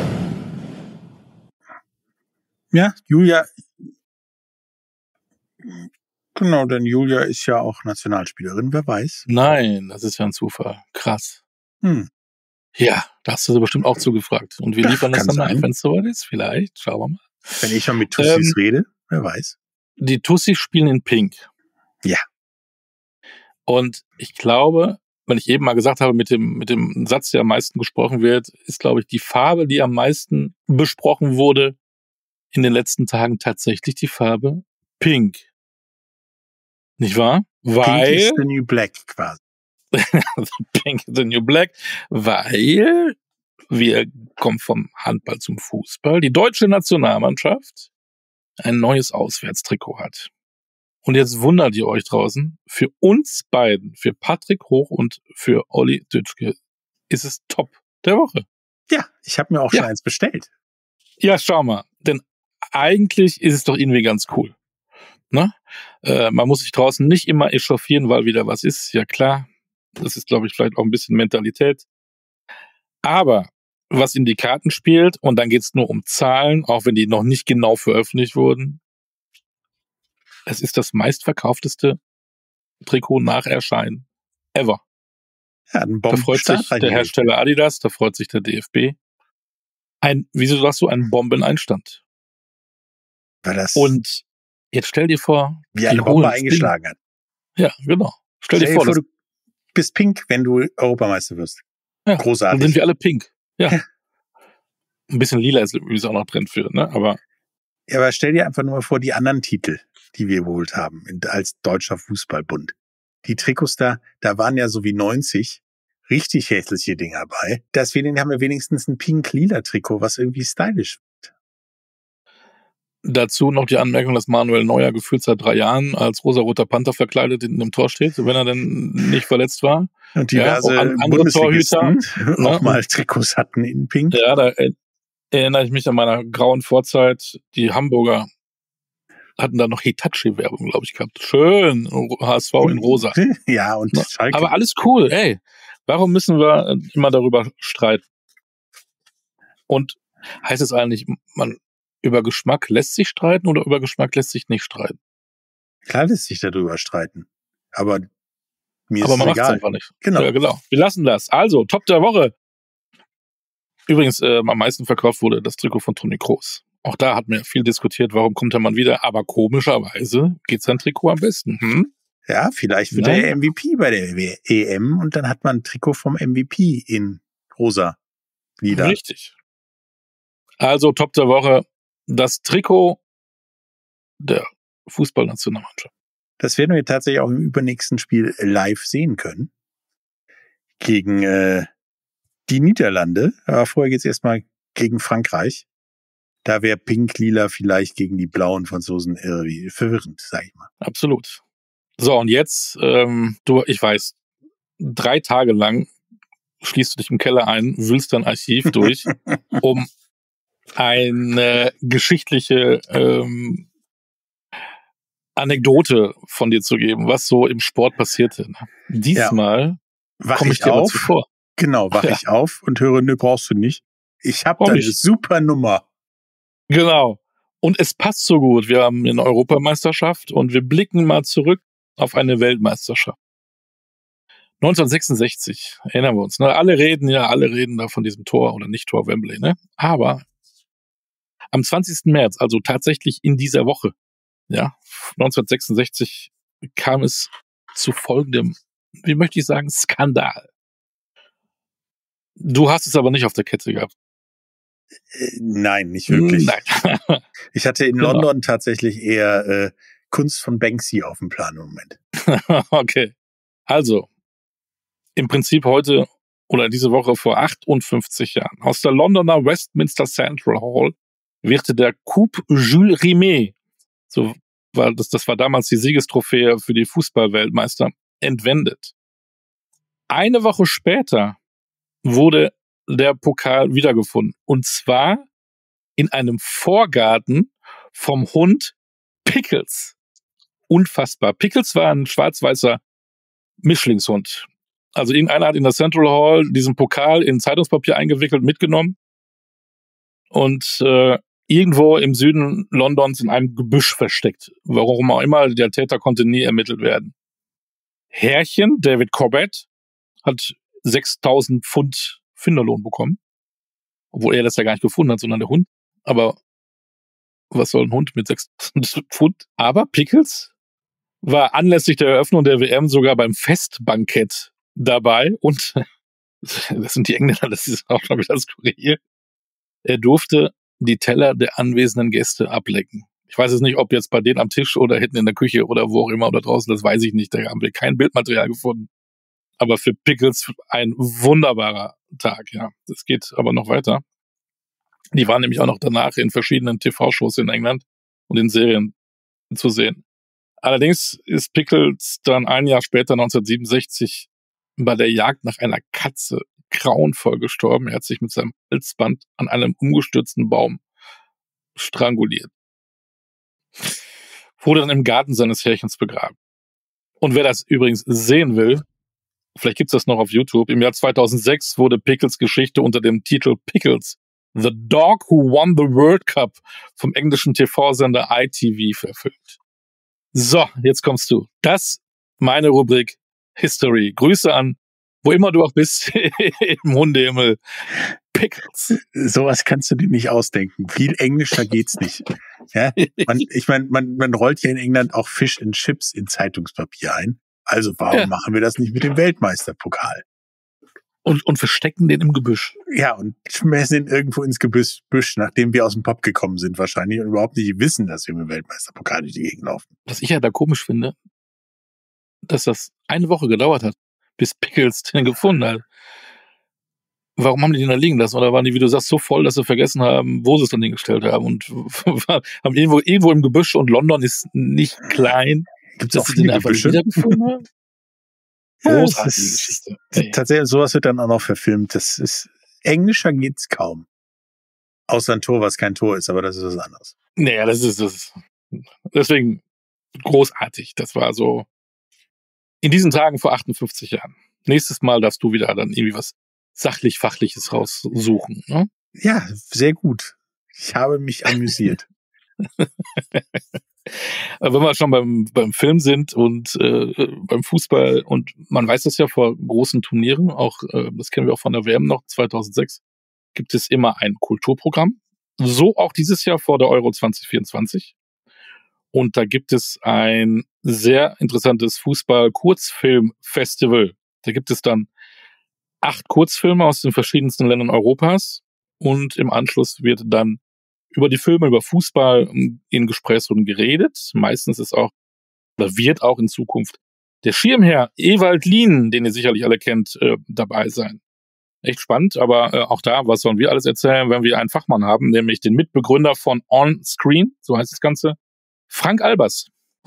Ja, Julia. Genau, denn Julia ist ja auch Nationalspielerin, wer weiß. Nein, das ist ja ein Zufall. Krass. Ja, da hast du sie bestimmt auch zugefragt. Und wir liefern das dann nach, wenn es soweit ist. Vielleicht, schauen wir mal. Wenn ich schon mit Tussis rede, wer weiß. Die Tussis spielen in Pink. Ja. Und ich glaube, wenn ich eben mal gesagt habe, mit dem Satz, der am meisten gesprochen wird, ist, glaube ich, die Farbe, die am meisten besprochen wurde in den letzten Tagen tatsächlich die Farbe Pink. Nicht wahr? Pink is the new black quasi. Pink is the new black, weil wir kommen vom Handball zum Fußball. Die deutsche Nationalmannschaft ein neues Auswärtstrikot hat. Und jetzt wundert ihr euch draußen, für uns beiden, für Patrick Hoch und für Olli Dütschke, ist es Top der Woche. Ja, ich habe mir auch schon eins bestellt. Ja, schau mal. Denn eigentlich ist es doch irgendwie ganz cool. Ne? Man muss sich draußen nicht immer echauffieren, weil wieder was ist. Ja klar, das ist, glaube ich, vielleicht auch ein bisschen Mentalität. Aber was in die Karten spielt, und dann geht's nur um Zahlen, auch wenn die noch nicht genau veröffentlicht wurden, es ist das meistverkaufteste Trikot nach Erscheinen ever. Ja, ein Da freut sich der Hersteller Adidas, da freut sich der DFB. Wieso sagst du, ein Bombeneinstand? Weil das Und jetzt stell dir vor, wie eine Bombe eingeschlagen hat. Ja, genau. Stell dir vor, du bist pink, wenn du Europameister wirst. Ja, großartig. Dann sind wir alle pink. Ja. Ein bisschen lila ist übrigens auch noch Trend für, ne? Aber stell dir einfach nur mal vor, die anderen Titel, die wir geholt haben, als Deutscher Fußballbund. Die Trikots da waren ja so wie 90 richtig hässliche Dinger bei. Deswegen haben wir wenigstens ein pink-lila Trikot, was irgendwie stylisch wird. Dazu noch die Anmerkung, dass Manuel Neuer gefühlt seit 3 Jahren als rosa-roter Panther verkleidet in einem Tor steht, wenn er denn nicht verletzt war. Und diverse andere Torhüter auch mal Trikots hatten in pink. Ja, da erinnere ich mich an meiner grauen Vorzeit. Die Hamburger hatten da noch Hitachi-Werbung, glaube ich, gehabt. Schön, HSV in rosa. Ja, und Schalke. Aber alles cool, ey. Warum müssen wir immer darüber streiten? Und heißt es eigentlich, über Geschmack lässt sich streiten oder über Geschmack lässt sich nicht streiten? Klar lässt sich darüber streiten. Aber mir ist man es macht es egal. einfach nicht. Genau. Ja, genau. Wir lassen das. Also, Top der Woche. Übrigens, am meisten verkauft wurde das Trikot von Toni Kroos. Auch da hat man viel diskutiert, warum kommt der Mann wieder? Aber komischerweise geht sein Trikot am besten. Ja, vielleicht wird er MVP bei der EM und dann hat man ein Trikot vom MVP in rosa Lila. Richtig. Also, Top der Woche. Das Trikot der Fußballnationalmannschaft. Das werden wir tatsächlich auch im übernächsten Spiel live sehen können. Gegen die Niederlande. Aber vorher geht's erstmal gegen Frankreich. Da wäre Pink-Lila vielleicht gegen die blauen Franzosen irgendwie verwirrend, sag ich mal. Absolut. So, und jetzt, ich weiß, 3 Tage lang schließt du dich im Keller ein, wühlst dein Archiv durch, um eine geschichtliche Anekdote von dir zu geben, was so im Sport passierte. Diesmal komme ich dir aber zuvor. Genau, wache ich auf und höre, nö, brauchst du nicht. Ich habe da eine super Nummer. Genau. Und es passt so gut. Wir haben eine Europameisterschaft und wir blicken mal zurück auf eine Weltmeisterschaft. 1966, erinnern wir uns. Ne? Alle reden da von diesem Tor oder nicht Tor Wembley. Ne? Aber am 20. März, also tatsächlich in dieser Woche, 1966, kam es zu folgendem, wie möchte ich sagen, Skandal. Du hast es aber nicht auf der Kette gehabt. Nein, nicht wirklich. Nein. Ich hatte in London tatsächlich eher Kunst von Banksy auf dem Plan im Moment. Okay. Also, im Prinzip heute oder diese Woche vor 58 Jahren aus der Londoner Westminster Central Hall wird der Coupe Jules Rimet, das war damals die Siegestrophäe für die Fußballweltmeister, entwendet. Eine Woche später wurde der Pokal wiedergefunden. Und zwar in einem Vorgarten vom Hund Pickles. Unfassbar. Pickles war ein schwarz-weißer Mischlingshund. Also irgendeiner hat in der Central Hall diesen Pokal in Zeitungspapier eingewickelt, mitgenommen und irgendwo im Süden Londons in einem Gebüsch versteckt. Warum auch immer, der Täter konnte nie ermittelt werden. Herrchen, David Corbett, hat 6.000 Pfund Finderlohn bekommen. Obwohl er das ja gar nicht gefunden hat, sondern der Hund. Aber was soll ein Hund mit 6.000 Pfund? Aber Pickles war anlässlich der Eröffnung der WM sogar beim Festbankett dabei. Und das sind die Engländer, das ist auch schon wieder skurril. Er durfte die Teller der anwesenden Gäste ablecken. Ich weiß jetzt nicht, ob jetzt bei denen am Tisch oder hinten in der Küche oder wo auch immer oder draußen, das weiß ich nicht. Da haben wir kein Bildmaterial gefunden. Aber für Pickles ein wunderbarer Tag, ja. Das geht aber noch weiter. Die waren nämlich auch noch danach in verschiedenen TV-Shows in England und in Serien zu sehen. Allerdings ist Pickles dann ein Jahr später, 1967, bei der Jagd nach einer Katze grauenvoll gestorben. Er hat sich mit seinem Halsband an einem umgestürzten Baum stranguliert. Wurde dann im Garten seines Härchens begraben. Und wer das übrigens sehen will, vielleicht gibt's das noch auf YouTube, im Jahr 2006 wurde Pickles Geschichte unter dem Titel Pickles, The Dog Who Won the World Cup vom englischen TV-Sender ITV verfilmt. So, jetzt kommst du. Das meine Rubrik History. Grüße an, wo immer du auch bist, im Hundehimmel. Pickles. Sowas kannst du dir nicht ausdenken. Viel englischer geht's nicht. Ja? Man rollt ja in England auch Fish and Chips in Zeitungspapier ein. Also warum machen wir das nicht mit dem Weltmeisterpokal? Und verstecken den im Gebüsch. Ja, und schmeißen den irgendwo ins Gebüsch, nachdem wir aus dem Pub gekommen sind wahrscheinlich und überhaupt nicht wissen, dass wir mit dem Weltmeisterpokal durch die Gegend laufen. Was ich ja da komisch finde, dass das eine Woche gedauert hat, bis Pickles den gefunden hat. Warum haben die den da liegen lassen? Oder waren die, wie du sagst, so voll, dass sie vergessen haben, wo sie es dann hingestellt haben? Und haben irgendwo im Gebüsch, und London ist nicht klein. Gibt es auch viele Gebüsche? Großartige Geschichte. Tatsächlich, sowas wird dann auch noch verfilmt. Das ist, englischer geht's kaum. Außer ein Tor, was kein Tor ist, aber das ist was anderes. Naja, das ist deswegen großartig. Das war so in diesen Tagen vor 58 Jahren. Nächstes Mal darfst du wieder dann irgendwie was sachlich-fachliches raussuchen. Ne? Ja, sehr gut. Ich habe mich amüsiert. Wenn wir schon beim Film sind und beim Fußball, und man weiß das ja vor großen Turnieren, auch das kennen wir auch von der WM noch, 2006, gibt es immer ein Kulturprogramm. So auch dieses Jahr vor der Euro 2024. Und da gibt es ein sehr interessantes Fußball-Kurzfilm-Festival. Da gibt es dann 8 Kurzfilme aus den verschiedensten Ländern Europas, und im Anschluss wird dann über die Filme, über Fußball in Gesprächsrunden geredet. Meistens ist auch, oder wird auch in Zukunft, der Schirmherr Ewald Lien, den ihr sicherlich alle kennt, dabei sein. Echt spannend, aber auch da, was sollen wir alles erzählen, wenn wir einen Fachmann haben, nämlich den Mitbegründer von On Screen, so heißt das Ganze, Frank Albers.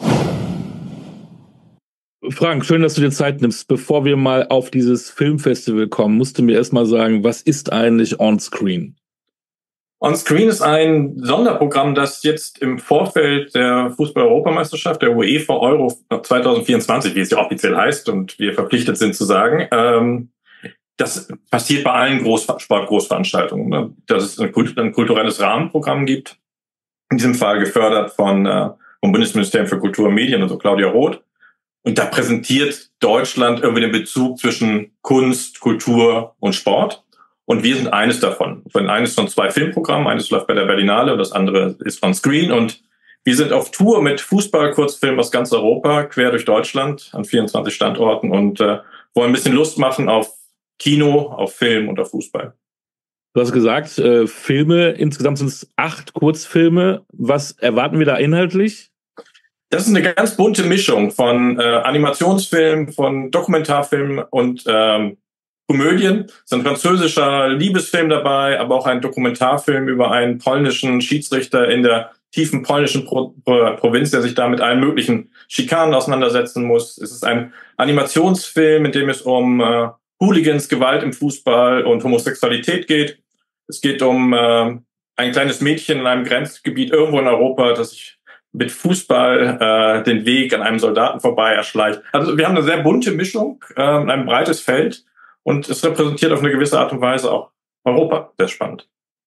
Frank, schön, dass du dir Zeit nimmst. Bevor wir mal auf dieses Filmfestival kommen, musst du mir erstmal sagen, was ist eigentlich On Screen? On Screen ist ein Sonderprogramm, das jetzt im Vorfeld der Fußball-Europameisterschaft, der UEFA Euro 2024, wie es ja offiziell heißt und wir verpflichtet sind zu sagen, das passiert bei allen Sportgroßveranstaltungen, ne? Dass es ein kulturelles Rahmenprogramm gibt, in diesem Fall gefördert vom Bundesministerium für Kultur und Medien, also Claudia Roth. Und da präsentiert Deutschland irgendwie den Bezug zwischen Kunst, Kultur und Sport. Und wir sind eines davon. Eines von 2 Filmprogrammen. Eines läuft bei der Berlinale und das andere ist On Screen. Und wir sind auf Tour mit Fußball-Kurzfilmen aus ganz Europa, quer durch Deutschland, an 24 Standorten, und wollen ein bisschen Lust machen auf Kino, auf Film und auf Fußball. Du hast gesagt, Filme, insgesamt sind es 8 Kurzfilme. Was erwarten wir da inhaltlich? Das ist eine ganz bunte Mischung von Animationsfilmen, von Dokumentarfilmen und Komödien. Es ist ein französischer Liebesfilm dabei, aber auch ein Dokumentarfilm über einen polnischen Schiedsrichter in der tiefen polnischen Provinz, der sich da mit allen möglichen Schikanen auseinandersetzen muss. Es ist ein Animationsfilm, in dem es um Hooligans, Gewalt im Fußball und Homosexualität geht. Es geht um ein kleines Mädchen in einem Grenzgebiet irgendwo in Europa, das sich mit Fußball den Weg an einem Soldaten vorbei erschleicht. Also wir haben eine sehr bunte Mischung, ein breites Feld, und es repräsentiert auf eine gewisse Art und Weise auch Europa. Sehr spannend.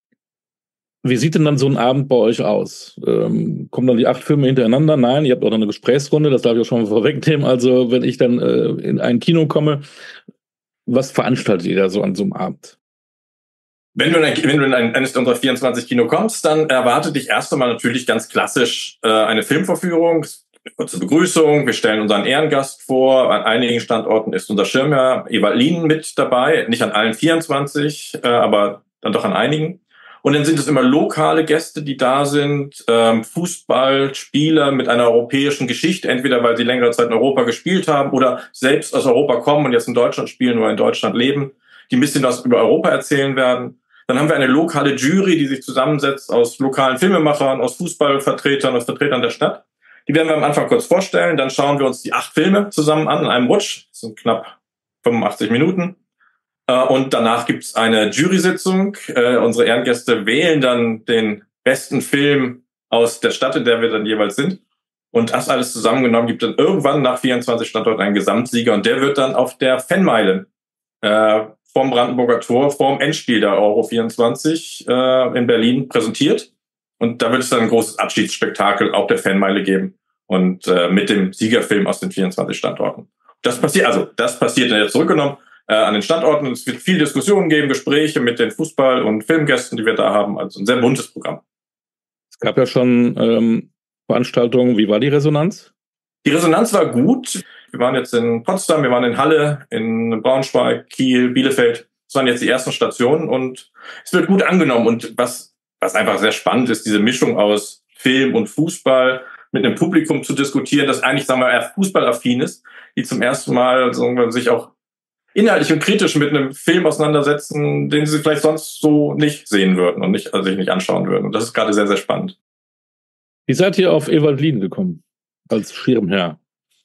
Wie sieht denn dann so ein Abend bei euch aus? Kommen dann die 8 Filme hintereinander? Nein, ihr habt auch noch eine Gesprächsrunde, das darf ich auch schon mal vorwegnehmen. Also wenn ich dann in ein Kino komme, was veranstaltet ihr da so an so einem Abend? Wenn du in eines unserer 24 Kino kommst, dann erwartet dich erst einmal natürlich ganz klassisch eine Filmvorführung, eine kurze Begrüßung. Wir stellen unseren Ehrengast vor. An einigen Standorten ist unser Schirmherr Ewald Lien mit dabei. Nicht an allen 24, aber dann doch an einigen. Und dann sind es immer lokale Gäste, die da sind, Fußballspieler mit einer europäischen Geschichte, entweder weil sie längere Zeit in Europa gespielt haben oder selbst aus Europa kommen und jetzt in Deutschland spielen oder in Deutschland leben, die ein bisschen was über Europa erzählen werden. Dann haben wir eine lokale Jury, die sich zusammensetzt aus lokalen Filmemachern, aus Fußballvertretern, aus Vertretern der Stadt. Die werden wir am Anfang kurz vorstellen, dann schauen wir uns die 8 Filme zusammen an in einem Rutsch. Das sind knapp 85 Minuten. Und danach gibt's eine Jury-Sitzung. Unsere Ehrengäste wählen dann den besten Film aus der Stadt, in der wir dann jeweils sind. Und das alles zusammengenommen gibt dann irgendwann nach 24 Standorten einen Gesamtsieger. Und der wird dann auf der Fanmeile vom Brandenburger Tor, vorm Endspiel der Euro 24 in Berlin präsentiert. Und da wird es dann ein großes Abschiedsspektakel auf der Fanmeile geben. Und mit dem Siegerfilm aus den 24 Standorten. Das passiert dann jetzt zurückgenommen an den Standorten. Es wird viel Diskussionen geben, Gespräche mit den Fußball- und Filmgästen, die wir da haben. Also ein sehr buntes Programm. Es gab ja schon Veranstaltungen. Wie war die Resonanz? Die Resonanz war gut. Wir waren jetzt in Potsdam, wir waren in Halle, in Braunschweig, Kiel, Bielefeld. Das waren jetzt die ersten Stationen und es wird gut angenommen. Und was einfach sehr spannend ist, diese Mischung aus Film und Fußball mit einem Publikum zu diskutieren, das eigentlich, sagen wir, eher fußballaffin ist, die zum ersten Mal sich auch inhaltlich und kritisch mit einem Film auseinandersetzen, den sie vielleicht sonst so nicht sehen würden und sich nicht anschauen würden. Und das ist gerade sehr, sehr spannend. Wie seid ihr auf Ewald-Lien gekommen als Schirmherr?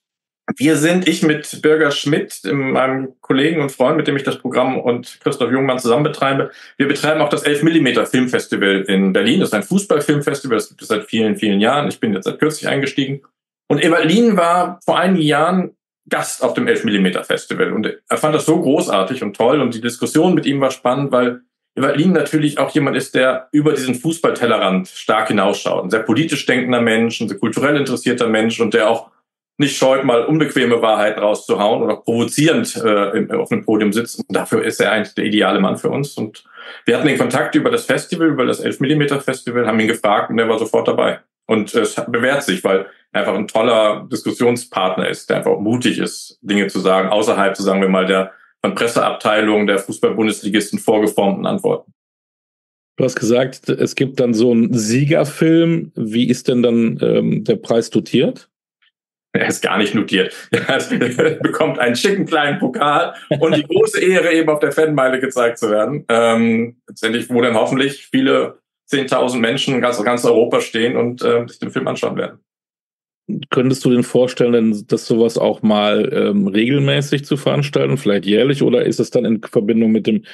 Ich mit Birger Schmidt, meinem Kollegen und Freund, mit dem ich das Programm und Christoph Jungmann zusammen betreibe. Wir betreiben auch das 11mm Filmfestival in Berlin. Das ist ein Fußballfilmfestival, das gibt es seit vielen, vielen Jahren. Ich bin jetzt seit kürzlich eingestiegen. Und Ewald-Lien war vor einigen Jahren Gast auf dem 11mm Festival. Und er fand das so großartig und toll. Und die Diskussion mit ihm war spannend, weil Ewald-Lien natürlich auch jemand ist, der über diesen Fußballtellerrand stark hinausschaut. Ein sehr politisch denkender Mensch, ein sehr kulturell interessierter Mensch und der auch nicht scheut, mal unbequeme Wahrheiten rauszuhauen oder provozierend auf einem Podium sitzt. Und dafür ist er eigentlich der ideale Mann für uns. Und wir hatten den Kontakt über das Festival, über das 11mm Festival, haben ihn gefragt und er war sofort dabei. Und es bewährt sich, weil er einfach ein toller Diskussionspartner ist, der einfach auch mutig ist, Dinge zu sagen, außerhalb, so sagen wir mal, der von Presseabteilungen der Fußball-Bundesligisten vorgeformten Antworten. Du hast gesagt, es gibt dann so einen Siegerfilm. Wie ist denn dann der Preis dotiert? Er ist gar nicht notiert. Er bekommt einen schicken kleinen Pokal und die große Ehre, eben auf der Fanmeile gezeigt zu werden. Letztendlich, wo dann hoffentlich viele 10.000 Menschen in ganz Europa stehen und sich den Film anschauen werden. Könntest du dir vorstellen, dass sowas auch mal regelmäßig zu veranstalten, vielleicht jährlich, oder ist es dann in Verbindung mit dem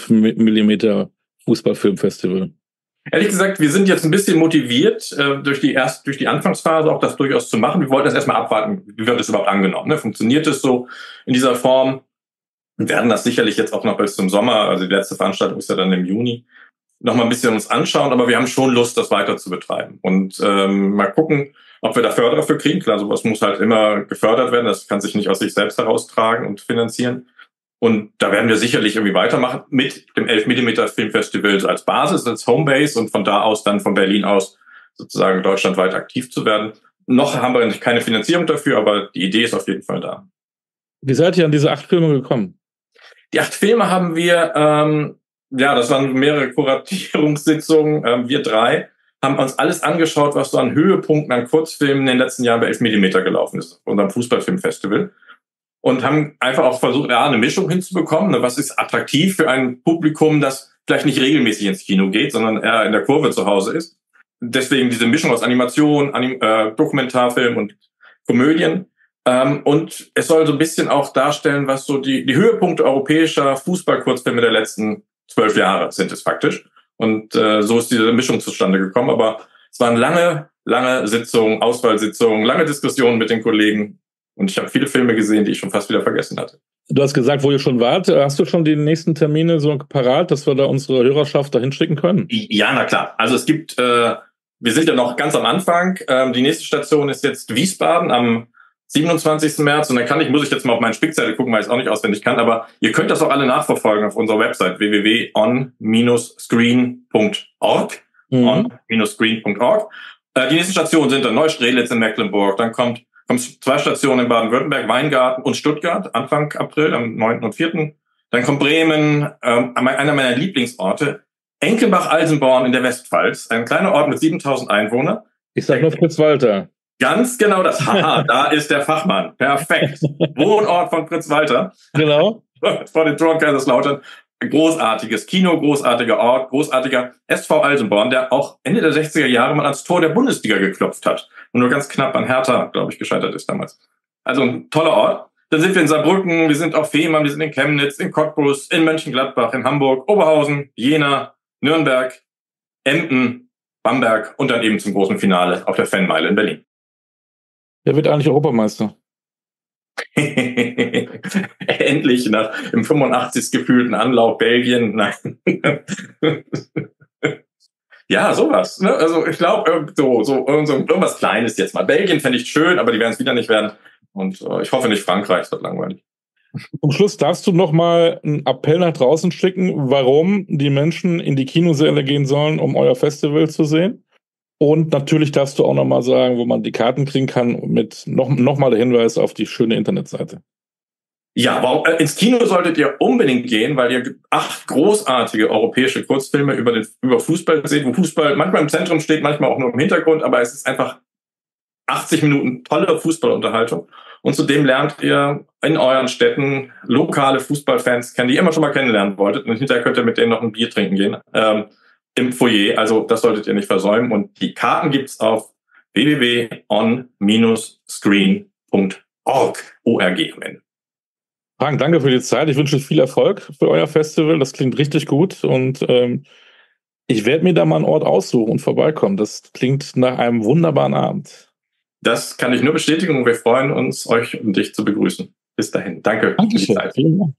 11mm Fußballfilmfestival? Ehrlich gesagt, wir sind jetzt ein bisschen motiviert, durch die Anfangsphase auch das durchaus zu machen. Wir wollten das erstmal abwarten, wie wird es überhaupt angenommen. Ne? Funktioniert es so in dieser Form? Wir werden das sicherlich jetzt auch noch bis zum Sommer, also die letzte Veranstaltung ist ja dann im Juni, noch mal ein bisschen uns anschauen, aber wir haben schon Lust, das weiter zu betreiben. Und mal gucken, ob wir da Förderer für kriegen. Klar, sowas muss halt immer gefördert werden, das kann sich nicht aus sich selbst heraustragen und finanzieren. Und da werden wir sicherlich irgendwie weitermachen mit dem 11mm Filmfestival als Basis, als Homebase und von da aus dann von Berlin aus sozusagen deutschlandweit aktiv zu werden. Noch haben wir keine Finanzierung dafür, aber die Idee ist auf jeden Fall da. Wie seid ihr an diese 8 Filme gekommen? Die 8 Filme haben wir, das waren mehrere Kuratierungssitzungen. Wir 3 haben uns alles angeschaut, was so an Höhepunkten an Kurzfilmen in den letzten Jahren bei 11mm gelaufen ist, auf unserem Fußballfilmfestival. Und haben einfach auch versucht, eine Mischung hinzubekommen. Was ist attraktiv für ein Publikum, das vielleicht nicht regelmäßig ins Kino geht, sondern eher in der Kurve zu Hause ist. Deswegen diese Mischung aus Animation, Dokumentarfilm und Komödien. Und es soll so ein bisschen auch darstellen, was so die Höhepunkte europäischer Fußballkurzfilme der letzten 12 Jahre sind es faktisch. Und so ist diese Mischung zustande gekommen. Aber es waren lange Sitzungen, Auswahlsitzungen, lange Diskussionen mit den Kollegen. Und ich habe viele Filme gesehen, die ich schon fast wieder vergessen hatte. Du hast gesagt, wo ihr schon wart. Hast du schon die nächsten Termine so parat, dass wir da unsere Hörerschaft dahin schicken können? Ja, na klar. Also es gibt, wir sind ja noch ganz am Anfang. Die nächste Station ist jetzt Wiesbaden am 27. März. Und dann muss ich jetzt mal auf meinen Spickzettel gucken, weil ich es auch nicht auswendig kann. Aber ihr könnt das auch alle nachverfolgen auf unserer Website www.on-screen.org. On-screen.org. Die nächsten Stationen sind dann Neustrelitz in Mecklenburg. Dann kommt 2 Stationen in Baden-Württemberg, Weingarten und Stuttgart, Anfang April, am 9. und 4. Dann kommt Bremen, einer meiner Lieblingsorte, Enkelbach-Alsenborn in der Westpfalz, ein kleiner Ort mit 7.000 Einwohnern. Ich sag nur Fritz Walter. Ganz genau das. Haha, da ist der Fachmann. Perfekt. Wohnort von Fritz Walter. Genau. Vor den Toren Kaiserslautern. Großartiges Kino, großartiger Ort, großartiger SV Alsenborn, der auch Ende der 60er Jahre mal ans Tor der Bundesliga geklopft hat und nur ganz knapp an Hertha, glaube ich, gescheitert ist damals. Also ein toller Ort. Dann sind wir in Saarbrücken, wir sind auf Fehmarn, wir sind in Chemnitz, in Cottbus, in Mönchengladbach, in Hamburg, Oberhausen, Jena, Nürnberg, Emden, Bamberg und dann eben zum großen Finale auf der Fanmeile in Berlin. Wer wird eigentlich Europameister? Endlich im 85. gefühlten Anlauf Belgien. Nein. Ja, sowas. Ne? Also ich glaube, irgendwas Kleines jetzt mal. Belgien fände ich schön, aber die werden es wieder nicht werden. Und ich hoffe nicht Frankreich, das wird langweilig. Zum Schluss darfst du noch mal einen Appell nach draußen schicken, warum die Menschen in die Kinosäle gehen sollen, um euer Festival zu sehen. Und natürlich darfst du auch noch mal sagen, wo man die Karten kriegen kann, mit noch mal der Hinweis auf die schöne Internetseite. Ja, aber ins Kino solltet ihr unbedingt gehen, weil ihr 8 großartige europäische Kurzfilme über Fußball seht, wo Fußball manchmal im Zentrum steht, manchmal auch nur im Hintergrund, aber es ist einfach 80 Minuten tolle Fußballunterhaltung. Und zudem lernt ihr in euren Städten lokale Fußballfans kennen, die ihr immer schon mal kennenlernen wolltet. Und hinterher könnt ihr mit denen noch ein Bier trinken gehen im Foyer. Also das solltet ihr nicht versäumen. Und die Karten gibt's auf www.on-screen.org am Ende. Frank, danke für die Zeit. Ich wünsche viel Erfolg für euer Festival. Das klingt richtig gut. Und ich werde mir da mal einen Ort aussuchen und vorbeikommen. Das klingt nach einem wunderbaren Abend. Das kann ich nur bestätigen und wir freuen uns, euch und dich zu begrüßen. Bis dahin. Danke für die Zeit.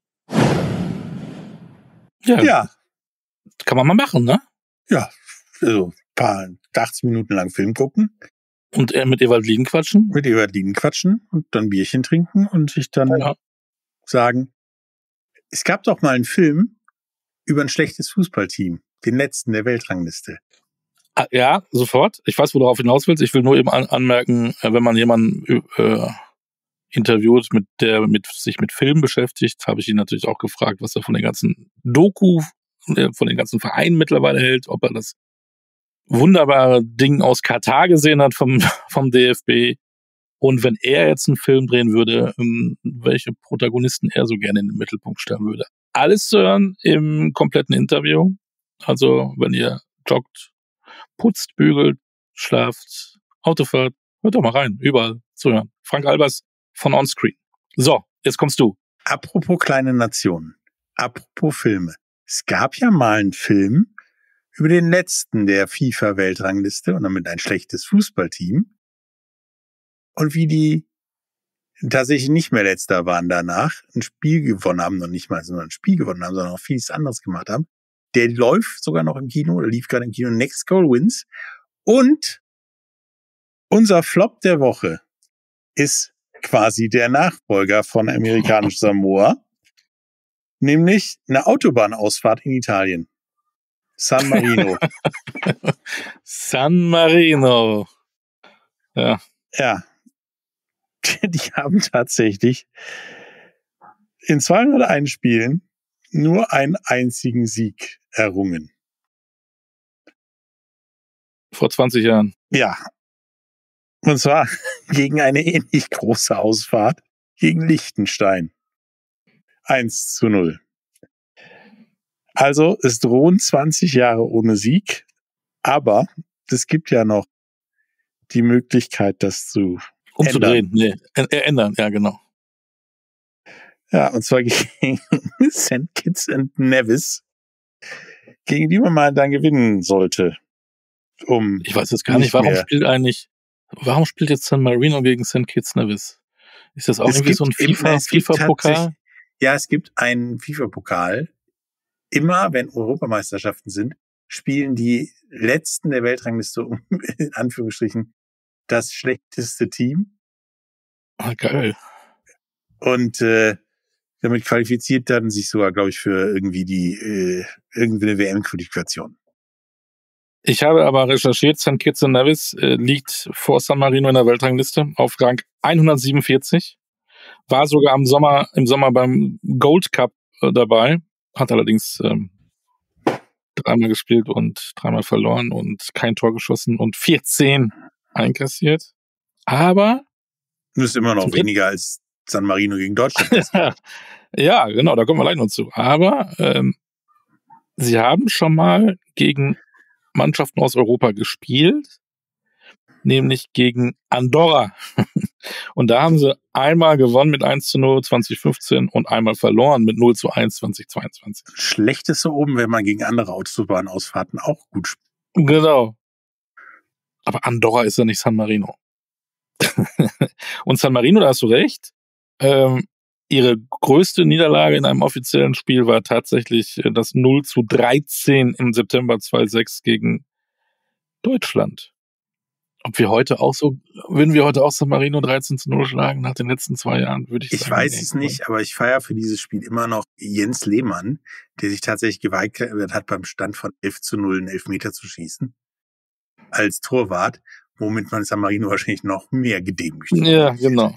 Ja. Kann man mal machen, ne? Ja, also ein paar 80 Minuten lang Film gucken. Und mit Ewald Lien quatschen? Mit Ewald Lien quatschen und dann Bierchen trinken und sich dann sagen, es gab doch mal einen Film über ein schlechtes Fußballteam, den letzten der Weltrangliste. Ja, sofort. Ich weiß, wo du darauf hinaus willst. Ich will nur eben anmerken, wenn man jemanden interviewt, der sich mit Film beschäftigt, habe ich ihn natürlich auch gefragt, was er von den ganzen von den ganzen Vereinen mittlerweile hält, ob er das wunderbare Ding aus Katar gesehen hat vom DFB und wenn er jetzt einen Film drehen würde, welche Protagonisten er so gerne in den Mittelpunkt stellen würde. Alles zu hören im kompletten Interview. Also wenn ihr joggt, putzt, bügelt, schlaft, Autofahrt, hört doch mal rein, überall zu hören. Frank Albers von Onscreen. So, jetzt kommst du. Apropos kleine Nationen, apropos Filme. Es gab ja mal einen Film über den letzten der FIFA-Weltrangliste und damit ein schlechtes Fußballteam. Und wie die tatsächlich nicht mehr letzter waren danach, ein Spiel gewonnen haben, noch nicht mal so ein Spiel gewonnen haben, sondern auch vieles anderes gemacht haben. Der läuft sogar noch im Kino, oder lief gerade im Kino, Next Goal Wins. Und unser Flop der Woche ist quasi der Nachfolger von Amerikanisch Samoa, nämlich eine Autobahnausfahrt in Italien. San Marino. San Marino. Ja. Ja. Die haben tatsächlich in 201 Spielen nur einen einzigen Sieg errungen. Vor 20 Jahren. Ja. Und zwar gegen eine ähnlich große Ausfahrt gegen Liechtenstein. 1:0. Also es drohen 20 Jahre ohne Sieg, aber es gibt ja noch die Möglichkeit, das zu umzudrehen. Ändern, ja genau. Ja, und zwar gegen St. Kitts and Nevis, gegen die man mal dann gewinnen sollte. Ich weiß jetzt gar nicht, warum spielt jetzt San Marino gegen St. Kitts Nevis? Ist das auch irgendwie so ein FIFA-Pokal? Ja, es gibt einen FIFA-Pokal. Immer, wenn Europameisterschaften sind, spielen die Letzten der Weltrangliste in Anführungsstrichen das schlechteste Team. Ah, geil. Und damit qualifiziert dann sich sogar, glaube ich, für irgendwie irgendwie eine WM-Qualifikation. Ich habe aber recherchiert, St. Kitts and Nevis liegt vor San Marino in der Weltrangliste auf Rang 147. War sogar im Sommer beim Gold Cup dabei. Hat allerdings 3-mal gespielt und 3-mal verloren und kein Tor geschossen und 14 einkassiert. Aber das ist immer noch weniger als San Marino gegen Deutschland. Ja, genau, da kommen wir gleich noch zu. Aber sie haben schon mal gegen Mannschaften aus Europa gespielt, nämlich gegen Andorra. Und da haben sie einmal gewonnen mit 1:0 2015 und einmal verloren mit 0:1 2022. Schlechteste oben, wenn man gegen andere Autobahnausfahrten auch gut spielt. Genau. Aber Andorra ist ja nicht San Marino. Und San Marino, da hast du recht, ihre größte Niederlage in einem offiziellen Spiel war tatsächlich das 0-13 im September 2006 gegen Deutschland. Würden wir heute auch San Marino 13-0 schlagen nach den letzten 2 Jahren, würde ich sagen. Ich weiß es nicht, aber ich feiere für dieses Spiel immer noch Jens Lehmann, der sich tatsächlich geweigert hat, beim Stand von 11-0 einen Elfmeter zu schießen. Als Torwart, womit man San Marino wahrscheinlich noch mehr gedemütigt. Ja, genau.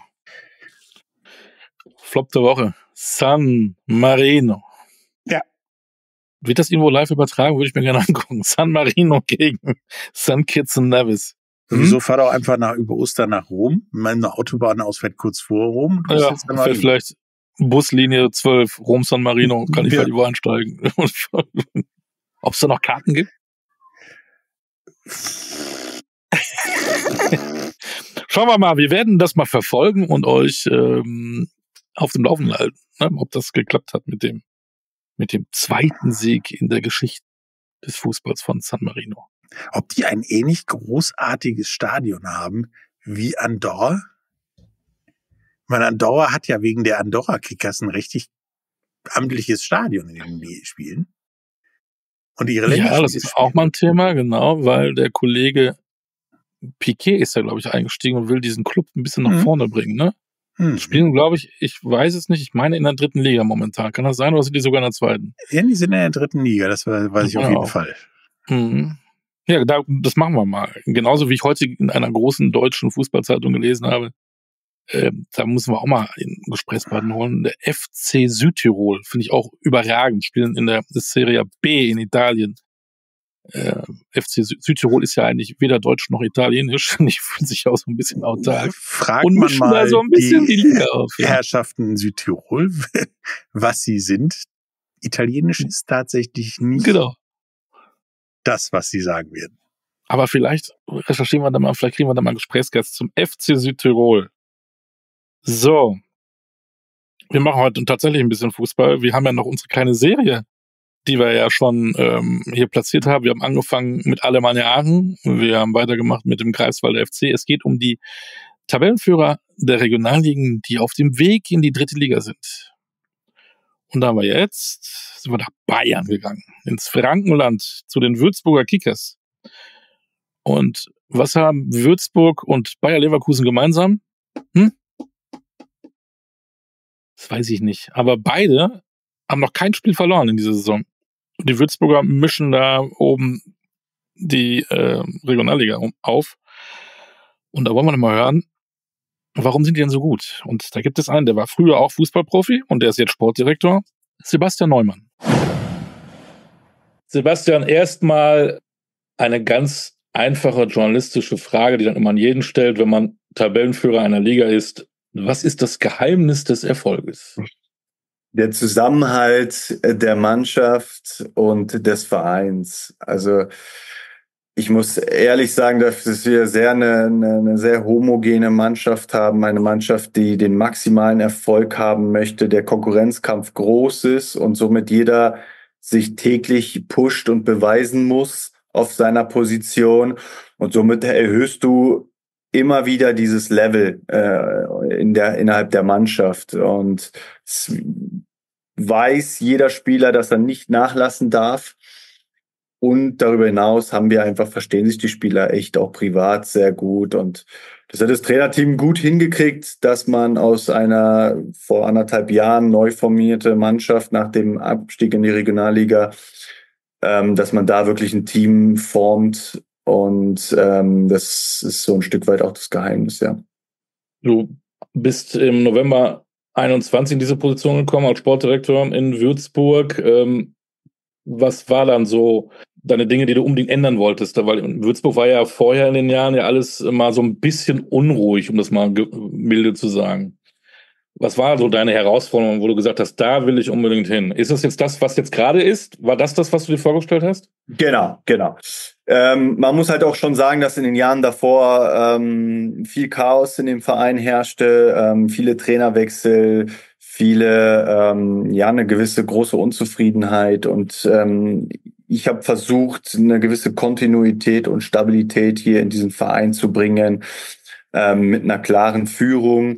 Flop der Woche. San Marino. Ja. Wird das irgendwo live übertragen? Würde ich mir gerne angucken. San Marino gegen St. Kitts und Nevis. Wieso fahr doch einfach über Ostern nach Rom? Meine Autobahnausfahrt kurz vor Rom. Ja, vielleicht Buslinie 12, Rom San Marino, kann ich irgendwo einsteigen. Ob es da noch Karten gibt? Schauen wir mal, wir werden das mal verfolgen und euch auf dem Laufenden halten, ne? Ob das geklappt hat mit dem zweiten Sieg in der Geschichte des Fußballs von San Marino. Ob die ein ähnlich großartiges Stadion haben wie Andorra? Ich meine, Andorra hat ja wegen der Andorra Kickers ein richtig amtliches Stadion in den Spielen. Und ihre Länderspiele. Ja, das ist auch mal ein Thema, genau, weil der Kollege Piquet ist ja, glaube ich, eingestiegen und will diesen Club ein bisschen nach vorne bringen, ne? Spielen, glaube ich weiß es nicht, ich meine in der 3. Liga momentan. Kann das sein oder sind die sogar in der 2.? Ja, die sind in der 3. Liga, das weiß ich auf jeden Fall. Mhm. Ja, das machen wir mal. Genauso wie ich heute in einer großen deutschen Fußballzeitung gelesen habe, da müssen wir auch mal einen Gesprächspartner holen. Der FC Südtirol, finde ich auch überragend, spielen in der Serie B in Italien. FC Südtirol ist ja eigentlich weder deutsch noch italienisch. Ich fühle sich auch so ein bisschen autark. Fragt man mal so ein bisschen die Liga auf. Herrschaften in Südtirol, was sie sind. Italienisch ist tatsächlich nicht das, was sie sagen werden. Aber vielleicht kriegen wir da mal einen Gesprächsgast zum FC Südtirol. So. Wir machen heute tatsächlich ein bisschen Fußball. Wir haben ja noch unsere kleine Serie, die wir ja schon hier platziert haben. Wir haben angefangen mit Alemannia Aachen. Wir haben weitergemacht mit dem Greifswalder FC. Es geht um die Tabellenführer der Regionalligen, die auf dem Weg in die 3. Liga sind. Und da sind wir nach Bayern gegangen, ins Frankenland, zu den Würzburger Kickers. Und was haben Würzburg und Bayer Leverkusen gemeinsam? Das weiß ich nicht. Aber beide haben noch kein Spiel verloren in dieser Saison. Die Würzburger mischen da oben die Regionalliga auf. Und da wollen wir mal hören, warum sind die denn so gut? Und da gibt es einen, der war früher auch Fußballprofi und der ist jetzt Sportdirektor, Sebastian Neumann. Sebastian, erstmal eine ganz einfache journalistische Frage, die dann immer an jeden stellt, wenn man Tabellenführer einer Liga ist. Was ist das Geheimnis des Erfolges? Der Zusammenhalt der Mannschaft und des Vereins. Also ich muss ehrlich sagen, dass wir eine sehr homogene Mannschaft haben. Eine Mannschaft, die den maximalen Erfolg haben möchte, der Konkurrenzkampf groß ist und somit jeder sich täglich pusht und beweisen muss auf seiner Position. Und somit erhöhst du immer wieder dieses Level innerhalb der Mannschaft. Und es weiß jeder Spieler, dass er nicht nachlassen darf. Und darüber hinaus verstehen sich die Spieler echt auch privat sehr gut. Und das hat das Trainerteam gut hingekriegt, dass man aus einer vor 1,5 Jahren neu formierte Mannschaft nach dem Abstieg in die Regionalliga, dass man da wirklich ein Team formt. Und das ist so ein Stück weit auch das Geheimnis, ja. Du bist im November 21 in diese Position gekommen als Sportdirektor in Würzburg. Was war dann so deine Dinge, die du unbedingt ändern wolltest? Weil in Würzburg war ja vorher in den Jahren ja alles mal so ein bisschen unruhig, um das mal milde zu sagen. Was war so deine Herausforderung, wo du gesagt hast, da will ich unbedingt hin? Ist das jetzt das, was jetzt gerade ist? War das, was du dir vorgestellt hast? Genau. Man muss halt auch schon sagen, dass in den Jahren davor viel Chaos in dem Verein herrschte, viele Trainerwechsel, eine gewisse große Unzufriedenheit und ich habe versucht, eine gewisse Kontinuität und Stabilität hier in diesen Verein zu bringen, mit einer klaren Führung.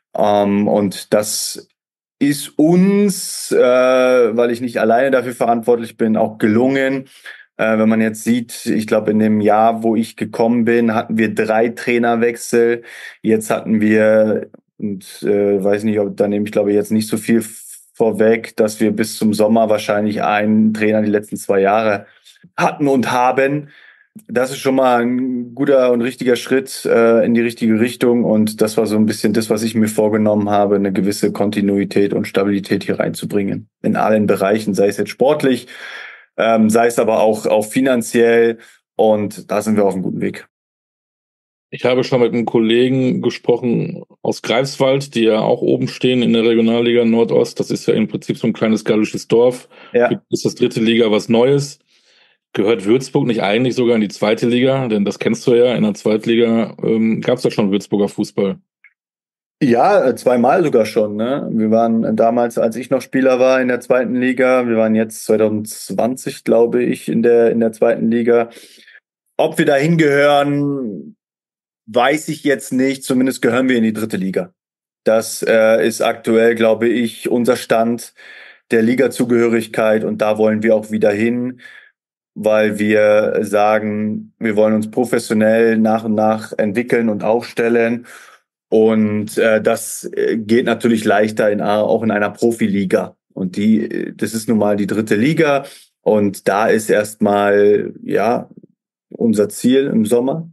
Und das ist uns, weil ich nicht alleine dafür verantwortlich bin, auch gelungen. Wenn man jetzt sieht, ich glaube, in dem Jahr, wo ich gekommen bin, hatten wir 3 Trainerwechsel. Jetzt hatten wir, und weiß nicht, da nehme ich glaube jetzt nicht so viel vorweg, dass wir bis zum Sommer wahrscheinlich einen Trainer die letzten 2 Jahre hatten und haben. Das ist schon mal ein guter und richtiger Schritt in die richtige Richtung. Und das war so ein bisschen das, was ich mir vorgenommen habe, eine gewisse Kontinuität und Stabilität hier reinzubringen. In allen Bereichen, sei es jetzt sportlich, sei es aber auch finanziell. Und da sind wir auf einem guten Weg. Ich habe schon mit einem Kollegen gesprochen aus Greifswald, die ja auch oben stehen in der Regionalliga Nordost. Das ist ja im Prinzip so ein kleines gallisches Dorf. Ja. Ist das 3. Liga was Neues? Gehört Würzburg nicht eigentlich sogar in die 2. Liga? Denn das kennst du ja, in der Zweitliga gab es da schon Würzburger Fußball. Ja, 2-mal sogar schon. Ne? Wir waren damals, als ich noch Spieler war, in der 2. Liga. Wir waren jetzt 2020, glaube ich, in der 2. Liga. Ob wir da hingehören, weiß ich jetzt nicht. Zumindest gehören wir in die 3. Liga. Das ist aktuell, glaube ich, unser Stand der Ligazugehörigkeit. Und da wollen wir auch wieder hin, weil wir sagen, wir wollen uns professionell nach und nach entwickeln und aufstellen. Und das geht natürlich leichter auch in einer Profiliga. Und das ist nun mal die 3. Liga. Und da ist erstmal ja unser Ziel im Sommer.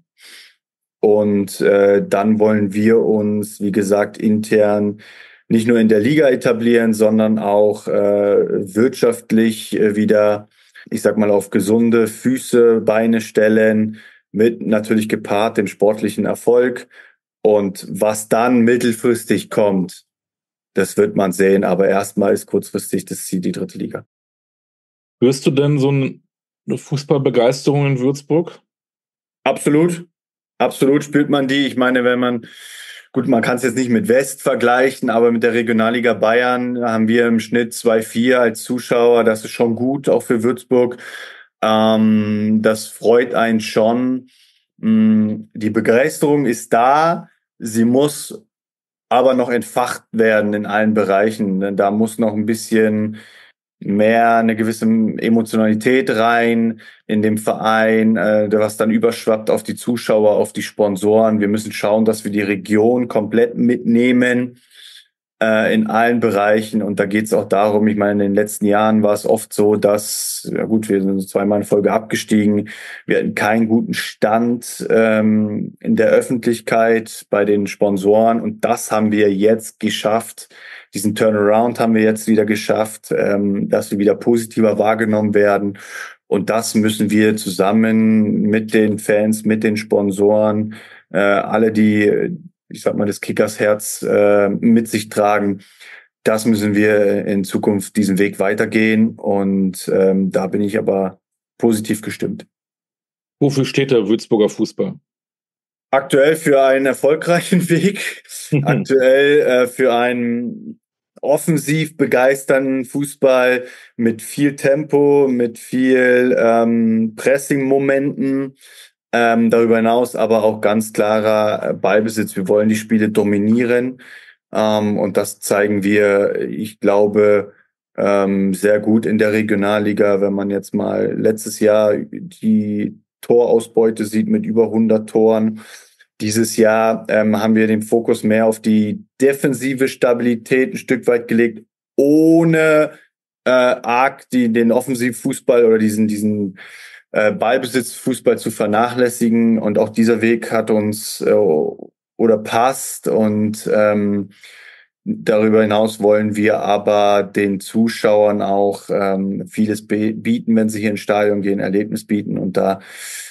Und dann wollen wir uns, wie gesagt, intern nicht nur in der Liga etablieren, sondern auch wirtschaftlich wieder, ich sag mal, auf gesunde Füße, Beine stellen, mit natürlich gepaart dem sportlichen Erfolg. Und was dann mittelfristig kommt, das wird man sehen. Aber erstmal ist kurzfristig das Ziel die 3. Liga. Hörst du denn so eine Fußballbegeisterung in Würzburg? Absolut. Absolut spürt man die. Ich meine, man kann es jetzt nicht mit West vergleichen, aber mit der Regionalliga Bayern haben wir im Schnitt 2,4 als Zuschauer. Das ist schon gut, auch für Würzburg. Das freut einen schon. Die Begeisterung ist da. Sie muss aber noch entfacht werden in allen Bereichen. Da muss noch ein bisschen mehr eine gewisse Emotionalität rein in dem Verein, was dann überschwappt auf die Zuschauer, auf die Sponsoren. Wir müssen schauen, dass wir die Region komplett mitnehmen in allen Bereichen. Und da geht es auch darum, ich meine, in den letzten Jahren war es oft so, dass, ja gut, wir sind 2-mal in Folge abgestiegen. Wir hatten keinen guten Stand in der Öffentlichkeit bei den Sponsoren. Und das haben wir jetzt geschafft. Diesen Turnaround haben wir jetzt wieder geschafft, dass wir wieder positiver wahrgenommen werden. Und das müssen wir zusammen mit den Fans, mit den Sponsoren, alle, die, ich sag mal, das Kickersherz mit sich tragen. Das müssen wir in Zukunft diesen Weg weitergehen. Und da bin ich aber positiv gestimmt. Wofür steht der Würzburger Fußball? Aktuell für einen erfolgreichen Weg, aktuell für einen offensiv begeisternden Fußball mit viel Tempo, mit viel Pressing-Momenten, darüber hinaus aber auch ganz klarer Ballbesitz. Wir wollen die Spiele dominieren und das zeigen wir, ich glaube, sehr gut in der Regionalliga, wenn man jetzt mal letztes Jahr die Torausbeute sieht mit über 100 Toren. Dieses Jahr haben wir den Fokus mehr auf die defensive Stabilität ein Stück weit gelegt, ohne arg den Offensivfußball oder diesen Ballbesitzfußball zu vernachlässigen. Und auch dieser Weg hat uns oder passt. Und darüber hinaus wollen wir aber den Zuschauern auch vieles bieten, wenn sie hier ins Stadion gehen, Erlebnis bieten. Und da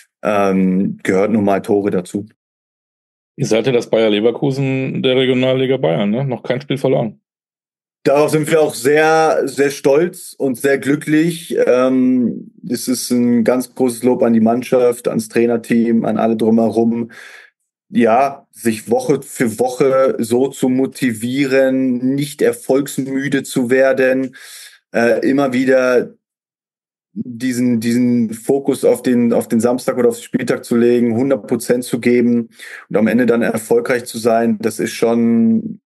gehört nun mal Tore dazu. Ihr seid ja das Bayer Leverkusen der Regionalliga Bayern, ne? Noch kein Spiel verloren. Darauf sind wir auch sehr, sehr stolz und sehr glücklich. Es ist ein ganz großes Lob an die Mannschaft, ans Trainerteam, an alle drumherum. Ja, sich Woche für Woche so zu motivieren, nicht erfolgsmüde zu werden, immer wieder diesen Fokus auf den Samstag oder aufs Spieltag zu legen, 100% zu geben und am Ende dann erfolgreich zu sein, das ist schon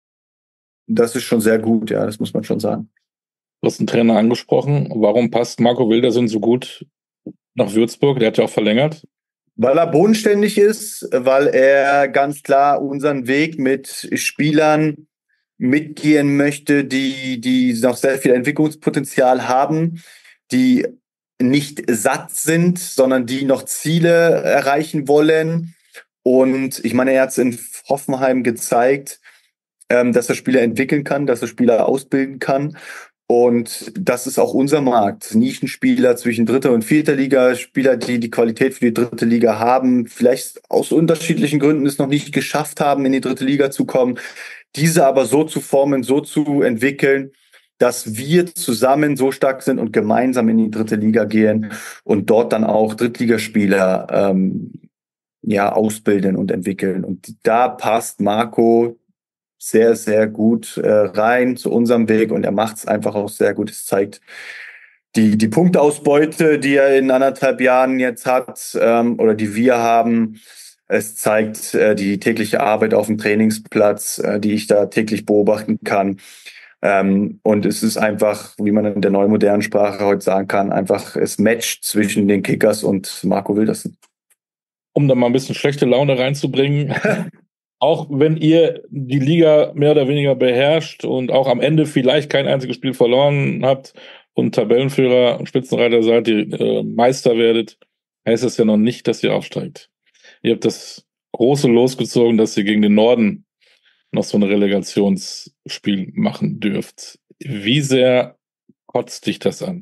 sehr gut, ja, das muss man schon sagen. Du hast einen Trainer angesprochen. Warum passt Marco Wilderson so gut nach Würzburg? Der hat ja auch verlängert. Weil er bodenständig ist, weil er ganz klar unseren Weg mit Spielern mitgehen möchte, die noch sehr viel Entwicklungspotenzial haben, die nicht satt sind, sondern die noch Ziele erreichen wollen. Und ich meine, er hat es in Hoffenheim gezeigt, dass er Spieler entwickeln kann, dass er Spieler ausbilden kann. Und das ist auch unser Markt. Nischenspieler zwischen dritter und vierter Liga, Spieler, die die Qualität für die dritte Liga haben, vielleicht aus unterschiedlichen Gründen es noch nicht geschafft haben, in die dritte Liga zu kommen, diese aber so zu formen, so zu entwickeln, dass wir zusammen so stark sind und gemeinsam in die dritte Liga gehen und dort dann auch Drittligaspieler ausbilden und entwickeln. Und da passt Marco sehr, sehr gut rein zu unserem Weg und er macht es einfach auch sehr gut. Es zeigt die Punktausbeute, die er in 1,5 Jahren jetzt hat oder die wir haben. Es zeigt die tägliche Arbeit auf dem Trainingsplatz, die ich da täglich beobachten kann. Und es ist einfach, wie man in der neumodernen Sprache heute sagen kann, einfach es matcht zwischen den Kickers und Marco Wilderson. Um da mal ein bisschen schlechte Laune reinzubringen, auch wenn ihr die Liga mehr oder weniger beherrscht und auch am Ende vielleicht kein einziges Spiel verloren habt und Tabellenführer und Spitzenreiter seid, die Meister werdet, heißt das ja noch nicht, dass ihr aufsteigt. Ihr habt das große Los gezogen, dass ihr gegen den Norden noch so ein Relegationsspiel machen dürft. Wie sehr kotzt dich das an?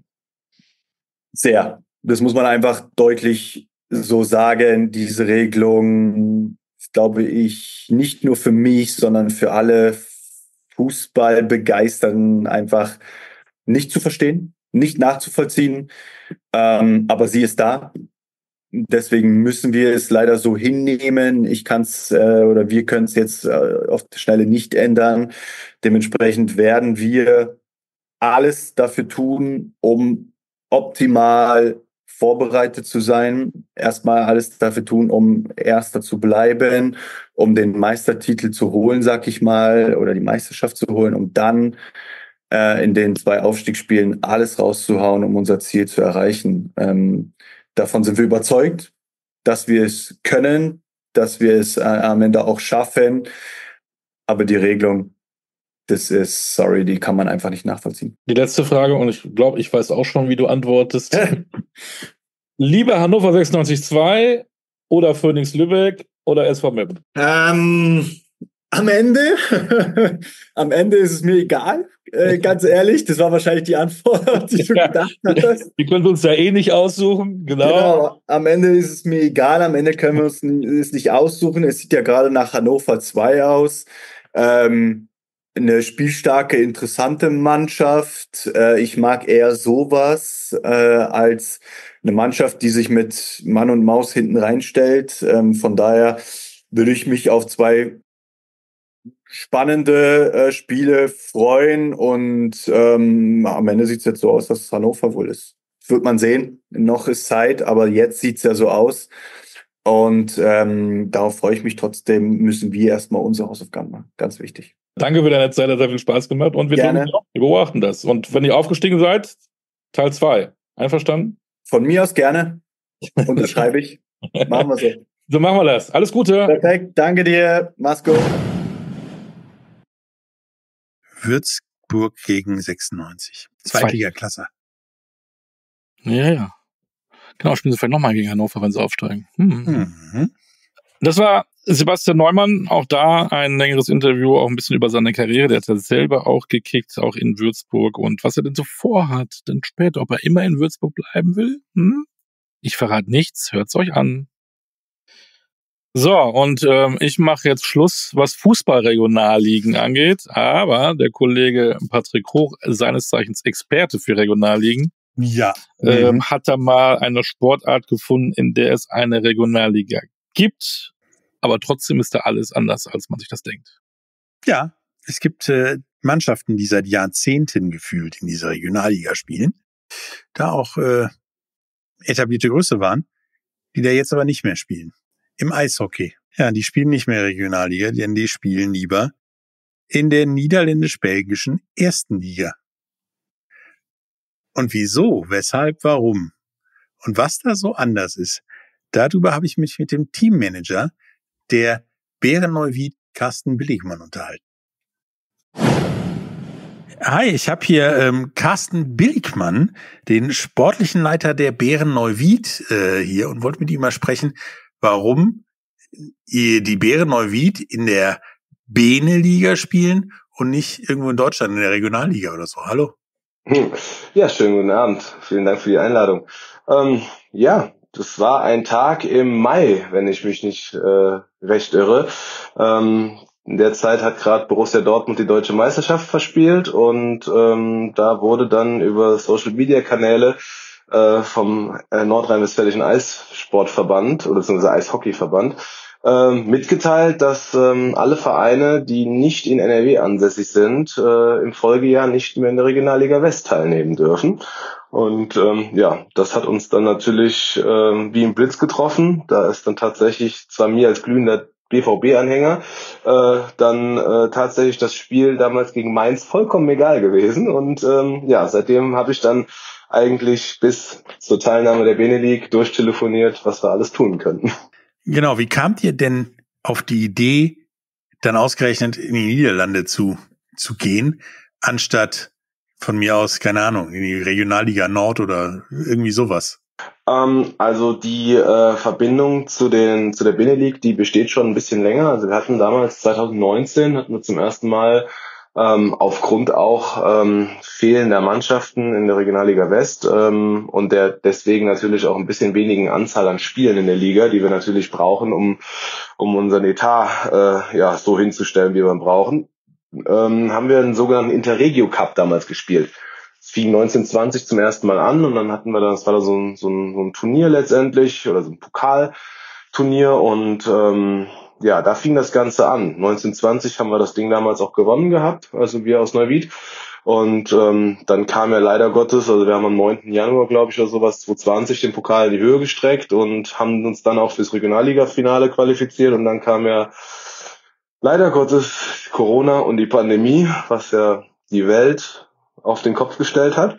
Sehr. Das muss man einfach deutlich so sagen. Diese Regelung ist, glaube ich, nicht nur für mich, sondern für alle Fußballbegeisterten einfach nicht zu verstehen, nicht nachzuvollziehen. Aber sie ist da. Deswegen müssen wir es leider so hinnehmen. Ich kann es oder wir können es jetzt auf die Schnelle nicht ändern. Dementsprechend werden wir alles dafür tun, um optimal vorbereitet zu sein. Erstmal alles dafür tun, um Erster zu bleiben, um den Meistertitel zu holen, sag ich mal, oder die Meisterschaft zu holen, um dann in den 2 Aufstiegsspielen alles rauszuhauen, um unser Ziel zu erreichen. Davon sind wir überzeugt, dass wir es können, dass wir es am Ende auch schaffen. Aber die Regelung, die kann man einfach nicht nachvollziehen. Die letzte Frage, und ich glaube, ich weiß auch schon, wie du antwortest. Lieber Hannover 96-2 oder Phoenix Lübeck oder SV Meppen? Am Ende ist es mir egal, ganz ehrlich. Das war wahrscheinlich die Antwort, die du gedacht hast. Die können wir uns ja eh nicht aussuchen, genau. Am Ende ist es mir egal, am Ende können wir uns es nicht aussuchen. Es sieht ja gerade nach Hannover 2 aus. Eine spielstarke, interessante Mannschaft. Ich mag eher sowas als eine Mannschaft, die sich mit Mann und Maus hinten reinstellt. Von daher würde ich mich auf 2 spannende Spiele freuen und am Ende sieht es jetzt so aus, dass es Hannover wohl ist. Wird man sehen. Noch ist Zeit, aber jetzt sieht es ja so aus. Und darauf freue ich mich trotzdem, müssen wir erstmal unsere Hausaufgaben machen. Ganz wichtig. Danke für deine Zeit, hat sehr viel Spaß gemacht und wir beobachten das. Und wenn ihr aufgestiegen seid, Teil 2. Einverstanden? Von mir aus gerne. Unterschreibe ich. Machen wir so. So machen wir das. Alles Gute. Perfekt. Danke dir. Mach's gut. Würzburg gegen 96. Zweitligaklasse. Ja. Genau, spielen sie vielleicht nochmal gegen Hannover, wenn sie aufsteigen. Das war Sebastian Neumann, auch da ein längeres Interview, auch ein bisschen über seine Karriere. Der hat ja selber auch gekickt, auch in Würzburg und was er denn so vorhat, dann später, ob er immer in Würzburg bleiben will. Ich verrate nichts, hört's euch an. So, und ich mache jetzt Schluss, was Fußballregionalligen angeht, aber der Kollege Patrick Hoch, seines Zeichens Experte für Regionalligen, hat da mal eine Sportart gefunden, in der es eine Regionalliga gibt, aber trotzdem ist da alles anders, als man sich das denkt. Ja, es gibt Mannschaften, die seit Jahrzehnten gefühlt in dieser Regionalliga spielen. Da auch etablierte Größe waren, die da jetzt aber nicht mehr spielen. Im Eishockey. Ja, die spielen nicht mehr Regionalliga, denn die spielen lieber in der niederländisch-belgischen ersten Liga. Und wieso, weshalb, warum und was da so anders ist, darüber habe ich mich mit dem Teammanager der Bären Neuwied, Carsten Billigmann, unterhalten. Hi, ich habe hier Carsten Billigmann, den sportlichen Leiter der Bären Neuwied hier und wollte mit ihm mal sprechen, warum die Bären Neuwied in der Beneliga spielen und nicht irgendwo in Deutschland in der Regionalliga oder so. Hallo. Ja, schönen guten Abend. Vielen Dank für die Einladung. Ja, das war ein Tag im Mai, wenn ich mich nicht recht irre. In der Zeit hat gerade Borussia Dortmund die deutsche Meisterschaft verspielt und da wurde dann über Social-Media-Kanäle vom Nordrhein-Westfälischen Eissportverband oder beziehungsweise Eishockeyverband mitgeteilt, dass alle Vereine, die nicht in NRW ansässig sind, im Folgejahr nicht mehr in der Regionalliga West teilnehmen dürfen. Und ja, das hat uns dann natürlich wie im Blitz getroffen. Da ist dann tatsächlich, zwar mir als glühender BVB-Anhänger, dann tatsächlich das Spiel damals gegen Mainz vollkommen egal gewesen. Und ja, seitdem habe ich dann eigentlich bis zur Teilnahme der Benelux durchtelefoniert, was wir alles tun könnten. Genau, wie kamt ihr denn auf die Idee, dann ausgerechnet in die Niederlande zu gehen, anstatt von mir aus, keine Ahnung, in die Regionalliga Nord oder irgendwie sowas? Also die Verbindung zu der Benelux, die besteht schon ein bisschen länger. Also wir hatten damals 2019 zum ersten Mal aufgrund auch fehlender Mannschaften in der Regionalliga West und der deswegen natürlich auch ein bisschen wenigen Anzahl an Spielen in der Liga, die wir natürlich brauchen, um unseren Etat ja so hinzustellen, wie wir ihn brauchen, haben wir einen sogenannten Interregio Cup damals gespielt. Es fing 1920 zum ersten Mal an und dann hatten wir das war da so ein Turnier letztendlich oder so ein Pokalturnier und ja, da fing das Ganze an. 1920 haben wir das Ding damals auch gewonnen gehabt, also wir aus Neuwied. Und dann kam ja leider Gottes, also wir haben am 9. Januar, glaube ich, oder sowas, 2020 den Pokal in die Höhe gestreckt und haben uns dann auch fürs Regionalliga-Finale qualifiziert. Und dann kam ja leider Gottes Corona und die Pandemie, was ja die Welt auf den Kopf gestellt hat.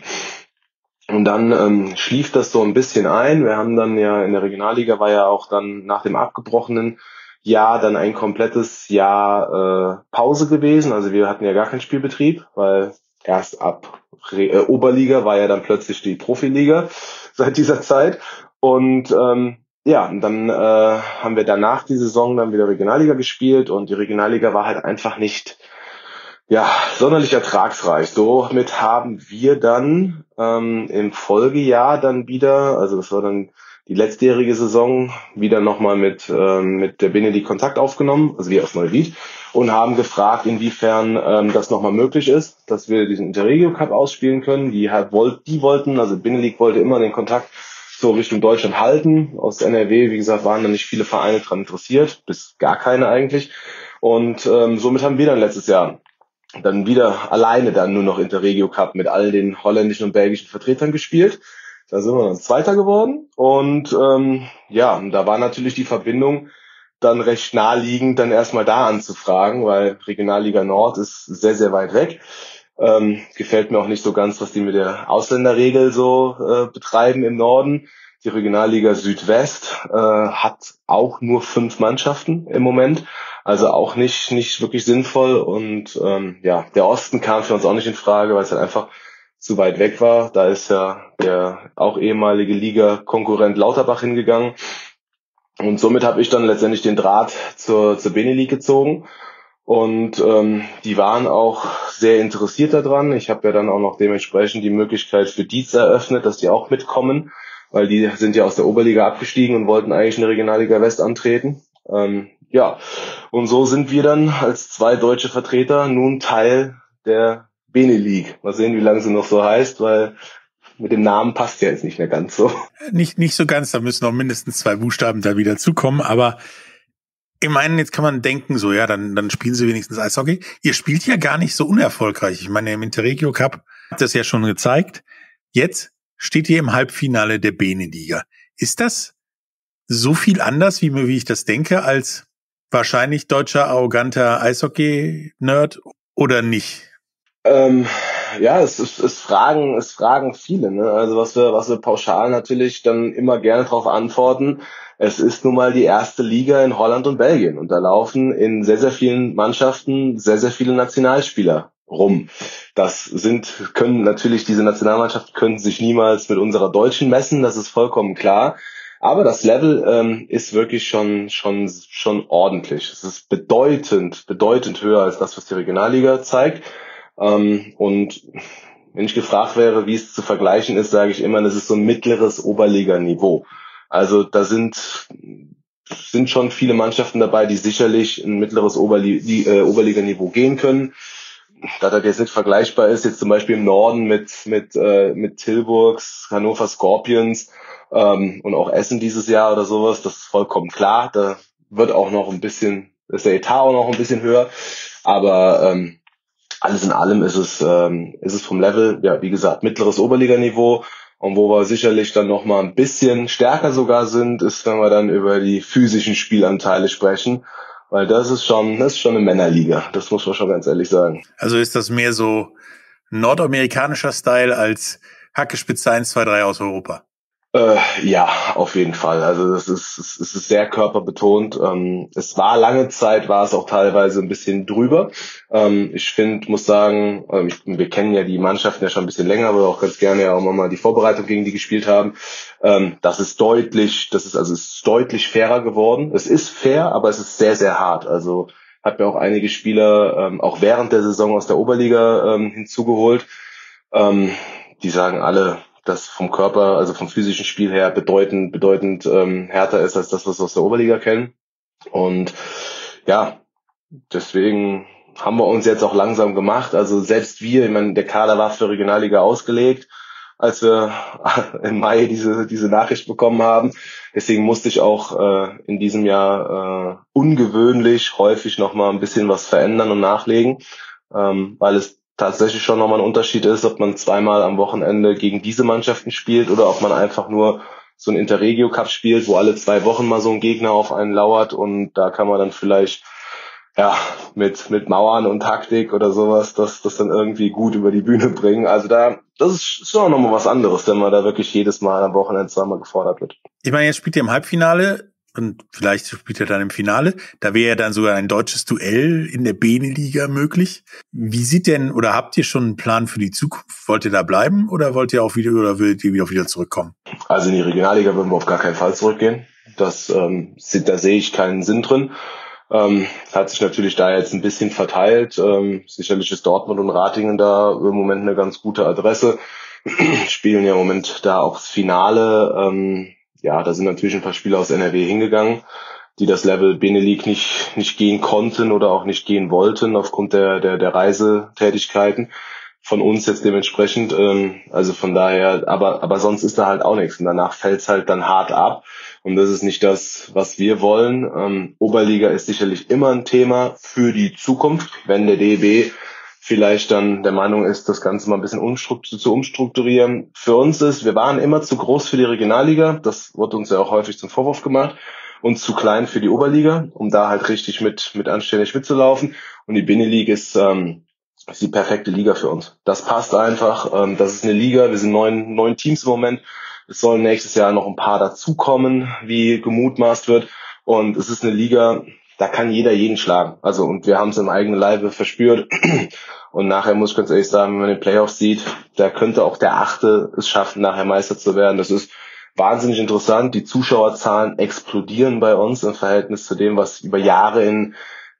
Und dann schlief das so ein bisschen ein. Wir haben dann ja in der Regionalliga war ja auch dann nach dem abgebrochenen Jahr dann ein komplettes Jahr Pause gewesen. Also wir hatten ja gar keinen Spielbetrieb, weil erst ab Oberliga war ja dann plötzlich die Profiliga seit dieser Zeit. Und ja, und dann haben wir danach die Saison dann wieder Regionalliga gespielt und die Regionalliga war halt einfach nicht sonderlich ertragsreich. Somit haben wir dann im Folgejahr dann wieder, also das war dann die letztjährige Saison, wieder nochmal mit der Benelux Kontakt aufgenommen, also wir aus Neuwied, und haben gefragt, inwiefern das nochmal möglich ist, dass wir diesen Interregio Cup ausspielen können. Die wollten, also Benelux wollte immer den Kontakt so Richtung Deutschland halten. Aus NRW, wie gesagt, waren da nicht viele Vereine dran interessiert, bis gar keine eigentlich. Und somit haben wir dann letztes Jahr dann wieder alleine dann nur noch Interregio Cup mit all den holländischen und belgischen Vertretern gespielt. Da sind wir dann Zweiter geworden und da war natürlich die Verbindung dann recht naheliegend, dann erstmal da anzufragen, weil Regionalliga Nord ist sehr, sehr weit weg. Gefällt mir auch nicht so ganz, was die mit der Ausländerregel so betreiben im Norden. Die Regionalliga Südwest hat auch nur 5 Mannschaften im Moment, also auch nicht wirklich sinnvoll. Und der Osten kam für uns auch nicht in Frage, weil es halt einfach zu weit weg war. Da ist ja der auch ehemalige Liga-Konkurrent Lauterbach hingegangen. Und somit habe ich dann letztendlich den Draht zur Benelux gezogen. Und die waren auch sehr interessiert daran. Ich habe ja dann auch noch dementsprechend die Möglichkeit für Dietz eröffnet, dass die auch mitkommen, weil die sind ja aus der Oberliga abgestiegen und wollten eigentlich in der Regionalliga West antreten. Und so sind wir dann als 2 deutsche Vertreter nun Teil der Benelux. Mal sehen, wie lange sie noch so heißt, weil mit dem Namen passt ja jetzt nicht mehr ganz so. Nicht so ganz, da müssen noch mindestens 2 Buchstaben da wieder zukommen, aber ich meine, jetzt kann man denken, so, ja, dann spielen sie wenigstens Eishockey. Ihr spielt ja gar nicht so unerfolgreich. Ich meine, im Interregio Cup habt ihr es ja schon gezeigt. Jetzt steht ihr im Halbfinale der Beneliga. Ist das so viel anders, wie ich das denke, als wahrscheinlich deutscher, arroganter Eishockey-Nerd oder nicht? Ja, es fragen viele, ne? Also was wir pauschal natürlich dann immer gerne darauf antworten. Es ist nun mal die erste Liga in Holland und Belgien und da laufen in sehr, sehr vielen Mannschaften sehr, sehr viele Nationalspieler rum. Diese Nationalmannschaften können sich niemals mit unserer deutschen messen, das ist vollkommen klar. Aber das Level ist wirklich schon ordentlich. Es ist bedeutend höher als das, was die Regionalliga zeigt. Und wenn ich gefragt wäre, wie es zu vergleichen ist, sage ich immer, das ist so ein mittleres Oberliganiveau. Also da sind schon viele Mannschaften dabei, die sicherlich ein mittleres Oberliganiveau gehen können. Da das jetzt nicht vergleichbar ist, jetzt zum Beispiel im Norden mit Tilburgs, Hannover Scorpions und auch Essen dieses Jahr oder sowas, das ist vollkommen klar. Da wird auch noch ist der Etat auch noch ein bisschen höher. Aber alles in allem ist es vom Level, ja, wie gesagt, mittleres Oberliganiveau. Und wo wir sicherlich dann noch mal ein bisschen stärker sogar sind, ist, wenn wir dann über die physischen Spielanteile sprechen. Weil das ist schon eine Männerliga. Das muss man schon ganz ehrlich sagen. Also ist das mehr so nordamerikanischer Style als Hackespitze 1, 2, 3 aus Europa? Ja, auf jeden Fall. Also es ist sehr körperbetont. Lange Zeit war es auch teilweise ein bisschen drüber. Muss sagen, wir kennen ja die Mannschaften ja schon ein bisschen länger, aber auch ganz gerne ja auch mal die Vorbereitung gegen die gespielt haben. Es ist deutlich fairer geworden. Es ist fair, aber es ist sehr, sehr hart. Also hat mir auch einige Spieler auch während der Saison aus der Oberliga hinzugeholt. Die sagen alle, das vom Körper, also vom physischen Spiel her bedeutend härter ist als das, was wir aus der Oberliga kennen. Und ja, deswegen haben wir uns jetzt auch langsam gemacht. Also selbst der Kader war für Regionalliga ausgelegt, als wir im Mai diese Nachricht bekommen haben. Deswegen musste ich auch in diesem Jahr ungewöhnlich häufig nochmal ein bisschen was verändern und nachlegen, weil es tatsächlich schon nochmal ein Unterschied ist, ob man zweimal am Wochenende gegen diese Mannschaften spielt oder ob man einfach nur so ein Interregio Cup spielt, wo alle 2 Wochen mal so ein Gegner auf einen lauert und da kann man dann vielleicht mit Mauern und Taktik oder sowas das dann irgendwie gut über die Bühne bringen. Also das ist schon nochmal was anderes, wenn man da wirklich jedes Mal am Wochenende zweimal gefordert wird. Ich meine, jetzt spielt ihr im Halbfinale und vielleicht spielt er dann im Finale. Da wäre ja dann sogar ein deutsches Duell in der Beneliga möglich. Wie sieht denn, oder habt ihr schon einen Plan für die Zukunft? Wollt ihr da bleiben oder wollt ihr würdet ihr wieder zurückkommen? Also in die Regionalliga würden wir auf gar keinen Fall zurückgehen. Da sehe ich keinen Sinn drin. Hat sich natürlich da jetzt ein bisschen verteilt. Sicherlich ist Dortmund und Ratingen da im Moment eine ganz gute Adresse. Spielen ja im Moment da auch das Finale. Da sind natürlich ein paar Spieler aus NRW hingegangen, die das Level Benelux nicht gehen konnten oder auch nicht gehen wollten aufgrund der Reisetätigkeiten von uns jetzt dementsprechend. Also von daher, aber sonst ist da halt auch nichts. Und danach fällt's halt dann hart ab. Und das ist nicht das, was wir wollen. Oberliga ist sicherlich immer ein Thema für die Zukunft, wenn der DEB vielleicht dann der Meinung ist, das Ganze mal ein bisschen zu umstrukturieren. Für uns wir waren immer zu groß für die Regionalliga, das wurde uns ja auch häufig zum Vorwurf gemacht, und zu klein für die Oberliga, um da halt richtig mit anständig mitzulaufen. Und die Benelux ist die perfekte Liga für uns. Das passt einfach, das ist eine Liga, wir sind 9 Teams im Moment, es sollen nächstes Jahr noch ein paar dazukommen, wie gemutmaßt wird, und es ist eine Liga, da kann jeder jeden schlagen. Also, und wir haben es im eigenen Leibe verspürt. Und nachher muss ich ganz ehrlich sagen, wenn man den Playoffs sieht, da könnte auch der 8. es schaffen, nachher Meister zu werden. Das ist wahnsinnig interessant. Die Zuschauerzahlen explodieren bei uns im Verhältnis zu dem, was über Jahre in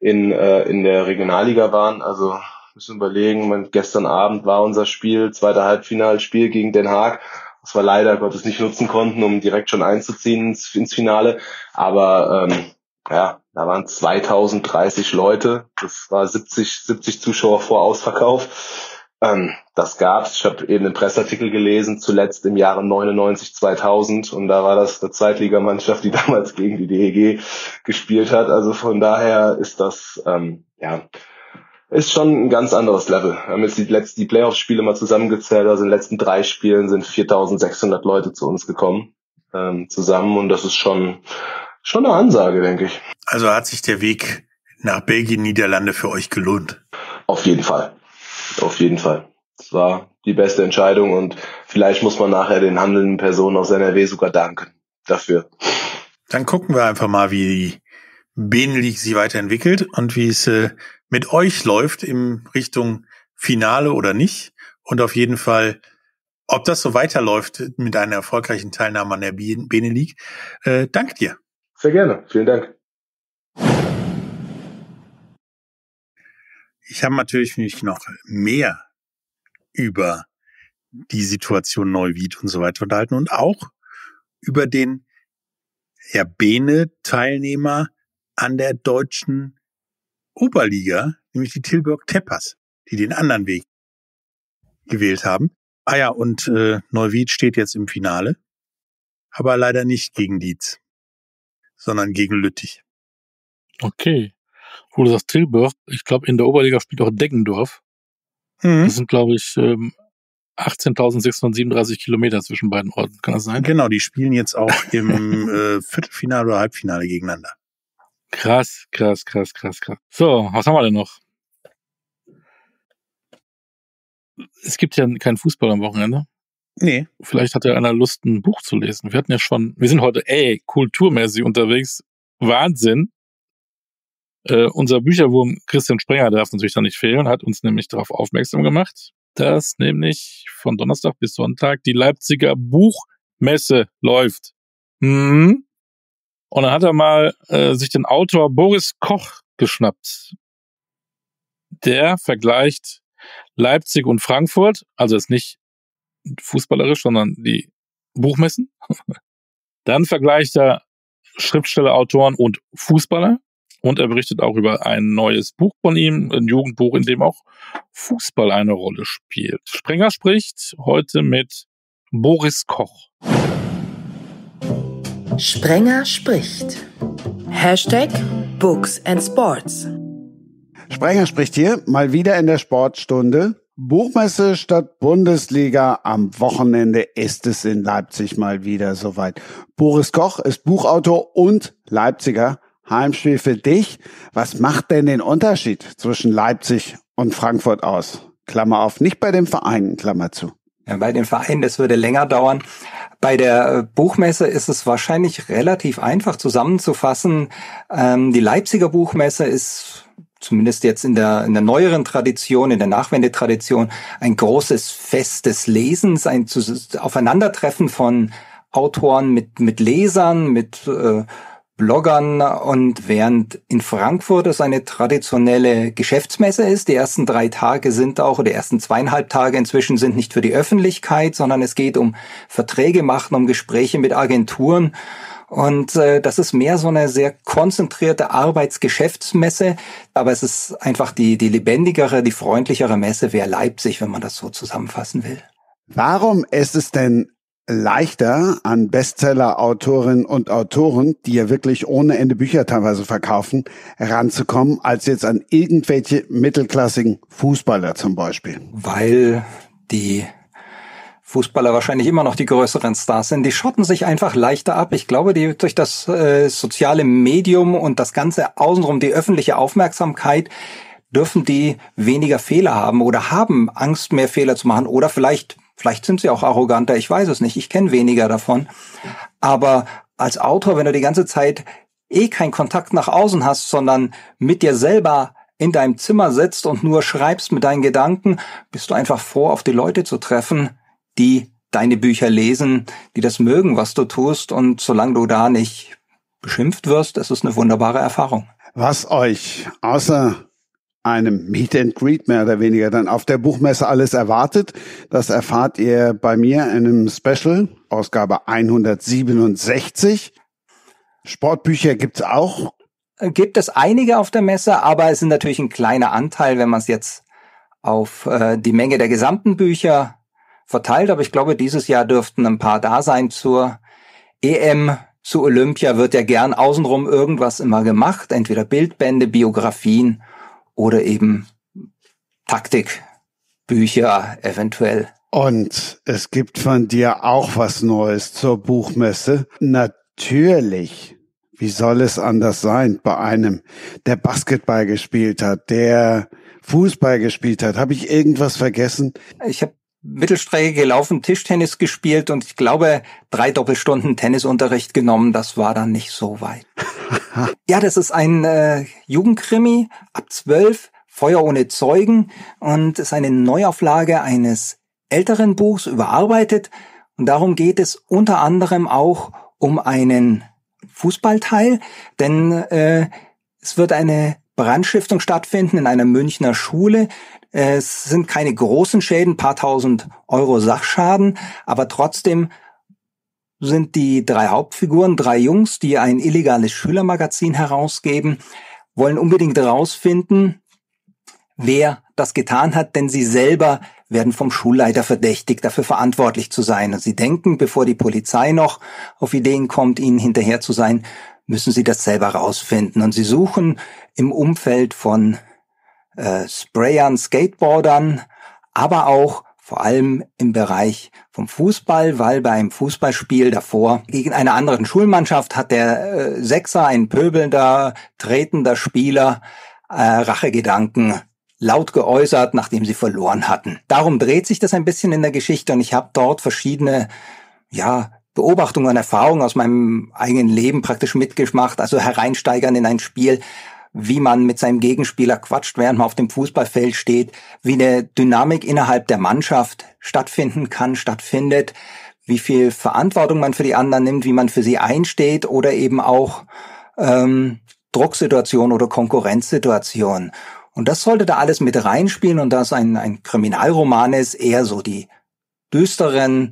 der Regionalliga waren. Also, müssen überlegen, gestern Abend war unser Spiel, 2. Halbfinalspiel gegen Den Haag, was wir leider Gottes nicht nutzen konnten, um direkt schon einzuziehen ins Finale. Aber, da waren 2030 Leute, das war 70 Zuschauer vor Ausverkauf. Das gab's. Ich habe eben einen Presseartikel gelesen, zuletzt im Jahre 99, 2000, und da war das eine Zweitligamannschaft, die damals gegen die DEG gespielt hat. Also von daher ist das ist schon ein ganz anderes Level. Wir haben jetzt die Playoff-Spiele mal zusammengezählt, also in den letzten 3 Spielen sind 4.600 Leute zu uns gekommen, zusammen, und das ist schon eine Ansage, denke ich. Also hat sich der Weg nach Belgien, Niederlande für euch gelohnt? Auf jeden Fall. Das war die beste Entscheidung, und vielleicht muss man nachher den handelnden Personen aus NRW sogar danken dafür. Dann gucken wir einfach mal, wie die Benelux sich weiterentwickelt und wie es mit euch läuft in Richtung Finale oder nicht. Und auf jeden Fall, ob das so weiterläuft mit einer erfolgreichen Teilnahme an der Benelux. Danke dir. Sehr gerne. Vielen Dank. Ich habe natürlich noch mehr über die Situation Neuwied und so weiter unterhalten und auch über den Bene-Teilnehmer an der deutschen Oberliga, nämlich die Tilburg Teppers, die den anderen Weg gewählt haben. Und Neuwied steht jetzt im Finale, aber leider nicht gegen Dietz, sondern gegen Lüttich. Okay. Wo du sagst Tilburg, ich glaube, in der Oberliga spielt auch Deggendorf. Das sind, glaube ich, 18.637 Kilometer zwischen beiden Orten. Kann das sein? Genau, die spielen jetzt auch im Viertelfinale oder Halbfinale gegeneinander. Krass. So, was haben wir denn noch? Es gibt ja keinen Fußball am Wochenende. Nee. Vielleicht hat ja einer Lust, ein Buch zu lesen. Wir sind heute, kulturmäßig unterwegs. Wahnsinn. Unser Bücherwurm Christian Sprenger darf natürlich da nicht fehlen, hat uns nämlich darauf aufmerksam gemacht, dass nämlich von Donnerstag bis Sonntag die Leipziger Buchmesse läuft. Und dann hat er mal sich den Autor Boris Koch geschnappt. Der vergleicht Leipzig und Frankfurt, also ist nicht fußballerisch, sondern die Buchmessen. Dann vergleicht er Schriftsteller, Autoren und Fußballer. Und er berichtet auch über ein neues Buch von ihm, ein Jugendbuch, in dem auch Fußball eine Rolle spielt. Sprenger spricht heute mit Boris Koch. Sprenger spricht. #Books and Sports. Sprenger spricht hier, mal wieder in der Sportstunde. Buchmesse statt Bundesliga. Am Wochenende ist es in Leipzig mal wieder soweit. Boris Koch ist Buchautor und Leipziger. Heimspiel für dich. Was macht denn den Unterschied zwischen Leipzig und Frankfurt aus? Klammer auf, nicht bei den Vereinen, Klammer zu. Ja, bei den Vereinen, das würde länger dauern. Bei der Buchmesse ist es wahrscheinlich relativ einfach zusammenzufassen. Die Leipziger Buchmesse ist zumindest jetzt in der neueren Tradition, in der Nachwendetradition, ein großes Fest des Lesens, ein Aufeinandertreffen von Autoren mit Lesern, mit Bloggern, und während in Frankfurt es eine traditionelle Geschäftsmesse ist, die ersten 3 Tage sind auch, oder die ersten 2,5 Tage inzwischen sind nicht für die Öffentlichkeit, sondern es geht um Verträge machen, um Gespräche mit Agenturen, und das ist mehr so eine sehr konzentrierte Arbeitsgeschäftsmesse, aber es ist einfach die lebendigere, die freundlichere Messe wäre Leipzig, wenn man das so zusammenfassen will. Warum ist es denn leichter, an Bestseller-Autorinnen und Autoren, die ja wirklich ohne Ende Bücher teilweise verkaufen, ranzukommen, als jetzt an irgendwelche mittelklassigen Fußballer zum Beispiel? Weil die Fußballer wahrscheinlich immer noch die größeren Stars sind. Die schotten sich einfach leichter ab. Ich glaube, die durch das soziale Medium und das Ganze außenrum, die öffentliche Aufmerksamkeit, dürfen die weniger Fehler haben oder haben Angst, mehr Fehler zu machen, oder vielleicht sind sie auch arroganter, ich weiß es nicht, ich kenne weniger davon. Aber als Autor, wenn du die ganze Zeit keinen Kontakt nach außen hast, sondern mit dir selber in deinem Zimmer sitzt und nur schreibst mit deinen Gedanken, bist du einfach froh, auf die Leute zu treffen, die deine Bücher lesen, die das mögen, was du tust. Und solange du da nicht beschimpft wirst, ist es eine wunderbare Erfahrung. Was euch außer einem Meet and Greet mehr oder weniger dann auf der Buchmesse alles erwartet, das erfahrt ihr bei mir in einem Special, Ausgabe 167. Sportbücher gibt's auch? Gibt es einige auf der Messe, aber es sind natürlich ein kleiner Anteil, wenn man es jetzt auf die Menge der gesamten Bücher verteilt. Aber ich glaube, dieses Jahr dürften ein paar da sein zur EM. Zu Olympia wird ja gern außenrum irgendwas immer gemacht, entweder Bildbände, Biografien oder eben Taktikbücher eventuell. Und es gibt von dir auch was Neues zur Buchmesse. Natürlich. Wie soll es anders sein bei einem, der Basketball gespielt hat, der Fußball gespielt hat? Habe ich irgendwas vergessen? Ich habe Mittelstrecke gelaufen, Tischtennis gespielt und ich glaube 3 Doppelstunden Tennisunterricht genommen. Das war dann nicht so weit. Ja, das ist ein Jugendkrimi ab 12, Feuer ohne Zeugen, und ist eine Neuauflage eines älteren Buchs, überarbeitet. Und darum geht es unter anderem auch um einen Fußballteil, denn es wird eine Brandstiftung stattfinden in einer Münchner Schule. Es sind keine großen Schäden, paar tausend Euro Sachschaden, aber trotzdem sind die 3 Hauptfiguren, 3 Jungs, die ein illegales Schülermagazin herausgeben, wollen unbedingt herausfinden, wer das getan hat, denn sie selber werden vom Schulleiter verdächtigt, dafür verantwortlich zu sein. Und sie denken, bevor die Polizei noch auf Ideen kommt, ihnen hinterher zu sein, müssen sie das selber rausfinden. Und sie suchen im Umfeld von Sprayern, Skateboardern, aber auch vor allem im Bereich vom Fußball, weil bei einem Fußballspiel davor gegen eine andere Schulmannschaft hat der Sechser, ein pöbelnder, tretender Spieler, Rachegedanken laut geäußert, nachdem sie verloren hatten. Darum dreht sich das ein bisschen in der Geschichte und ich habe dort verschiedene Beobachtungen und Erfahrungen aus meinem eigenen Leben praktisch mitgemacht, also hereinsteigern in ein Spiel, wie man mit seinem Gegenspieler quatscht, während man auf dem Fußballfeld steht, wie eine Dynamik innerhalb der Mannschaft stattfindet, wie viel Verantwortung man für die anderen nimmt, wie man für sie einsteht oder eben auch Drucksituationen oder Konkurrenzsituationen. Und das sollte da alles mit reinspielen, und da es ein Kriminalroman ist, eher so die düsteren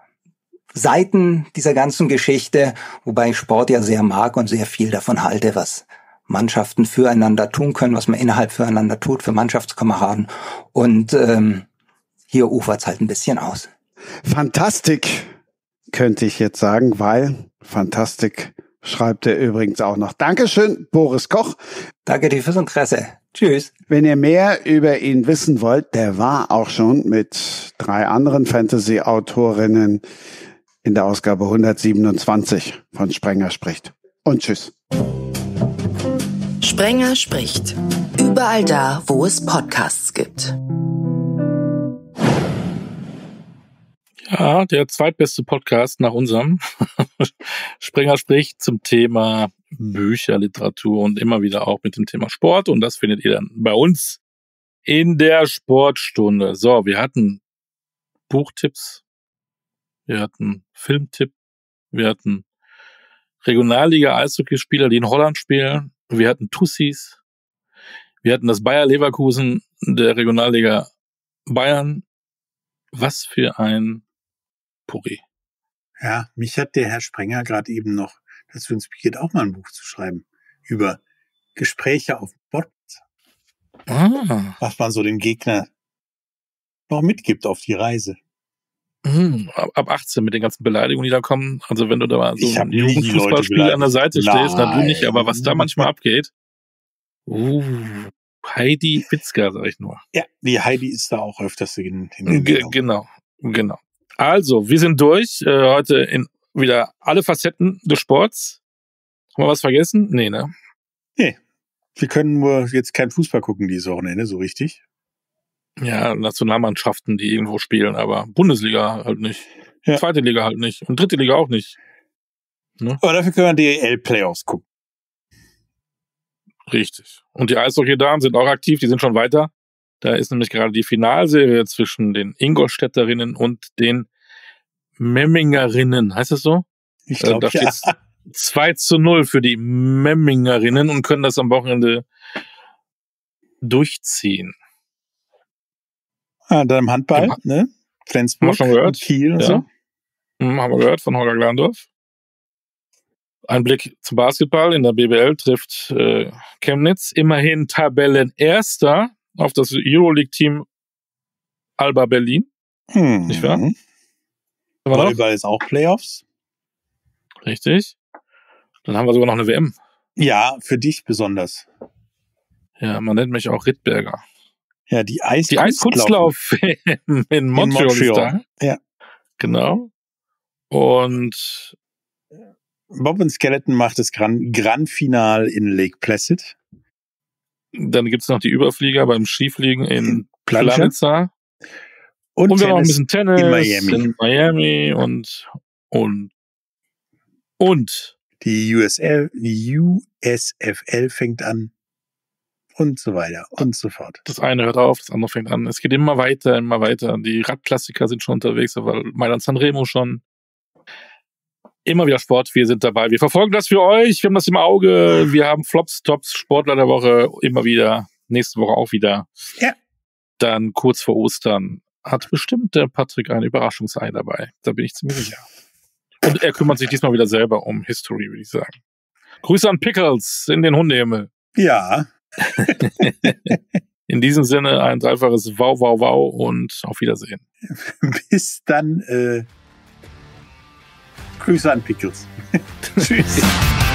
Seiten dieser ganzen Geschichte, wobei ich Sport ja sehr mag und sehr viel davon halte, was Mannschaften füreinander tun können, was man innerhalb füreinander tut, für Mannschaftskameraden. Und hier ufert's halt ein bisschen aus. Fantastik, könnte ich jetzt sagen, weil Fantastik schreibt er übrigens auch noch. Dankeschön, Boris Koch. Danke dir fürs Interesse. Tschüss. Wenn ihr mehr über ihn wissen wollt, der war auch schon mit 3 anderen Fantasy-Autorinnen in der Ausgabe 127 von Sprenger spricht. Und tschüss. Sprenger spricht. Überall da, wo es Podcasts gibt. Ja, der zweitbeste Podcast nach unserem. Sprenger spricht zum Thema Bücher, Literatur und immer wieder auch mit dem Thema Sport. Und das findet ihr dann bei uns in der Sportstunde. So, wir hatten Buchtipps, wir hatten Filmtipp, wir hatten Regionalliga-Eishockeyspieler, die in Holland spielen, wir hatten Tussis, wir hatten das Bayer Leverkusen der Regionalliga Bayern. Was für ein Puri. Ja, mich hat der Herr Sprenger gerade eben noch dazu inspiriert, auch mal ein Buch zu schreiben über Gespräche auf dem Sportplatz. Was man so dem Gegner noch mitgibt auf die Reise. Ab 18 mit den ganzen Beleidigungen, die da kommen. Also wenn du da mal so ein Jugendfußballspiel an der Seite stehst, na du nicht, aber was da manchmal abgeht. Heidi Witzka, sag ich nur. Ja, die Heidi ist da auch öfters in den Genau. Also, wir sind durch. Heute in wieder alle Facetten des Sports. Haben wir was vergessen? Nee, ne? Nee. Wir können nur jetzt kein Fußball gucken dieses Wochenende, so richtig. Ja, Nationalmannschaften, die irgendwo spielen, aber Bundesliga halt nicht. Ja. Zweite Liga halt nicht. Und dritte Liga auch nicht. Ne? Aber dafür können wir DEL-Playoffs gucken. Richtig. Und die Eishockey-Damen sind auch aktiv, die sind schon weiter. Da ist nämlich gerade die Finalserie zwischen den Ingolstädterinnen und den Memmingerinnen. Heißt das so? Ich glaube, da steht 2:0 für die Memmingerinnen und können das am Wochenende durchziehen. Dann im Handball, ne? Flensburg, haben wir schon gehört? Kiel und ja. so. Haben wir gehört von Holger Glandorf. Ein Blick zum Basketball. In der BBL trifft Chemnitz immerhin Tabellenerster auf das Euroleague-Team Alba Berlin. Nicht wahr? Volleyball ist auch Playoffs. Richtig. Dann haben wir sogar noch eine WM. Ja, für dich besonders. Ja, man nennt mich auch Rittberger. Ja, die Eiskunstlauf in Montreal ist da. Ja. Genau. Und Bob und Skeleton macht das Grand Final in Lake Placid. Dann gibt's noch die Überflieger beim Skifliegen in Planitza. Planitza. Und wir haben noch ein Tennis bisschen Tennis in Miami. und die USFL fängt an und so weiter und so fort. Das eine hört auf, das andere fängt an. Es geht immer weiter, immer weiter. Die Radklassiker sind schon unterwegs, aber Mailand Sanremo schon. Immer wieder Sport, wir sind dabei. Wir verfolgen das für euch, wir haben das im Auge. Wir haben Flops, Tops, Sportler der Woche immer wieder. Nächste Woche auch wieder. Ja. Dann kurz vor Ostern hat bestimmt der Patrick ein Überraschungsei dabei. Da bin ich ziemlich sicher. Und er kümmert sich diesmal wieder selber um History, würde ich sagen. Grüße an Pickles in den Hundehimmel. Ja. In diesem Sinne ein dreifaches Wow, wow, wow und auf Wiedersehen. Bis dann. Grüße an Pickles. Tschüss.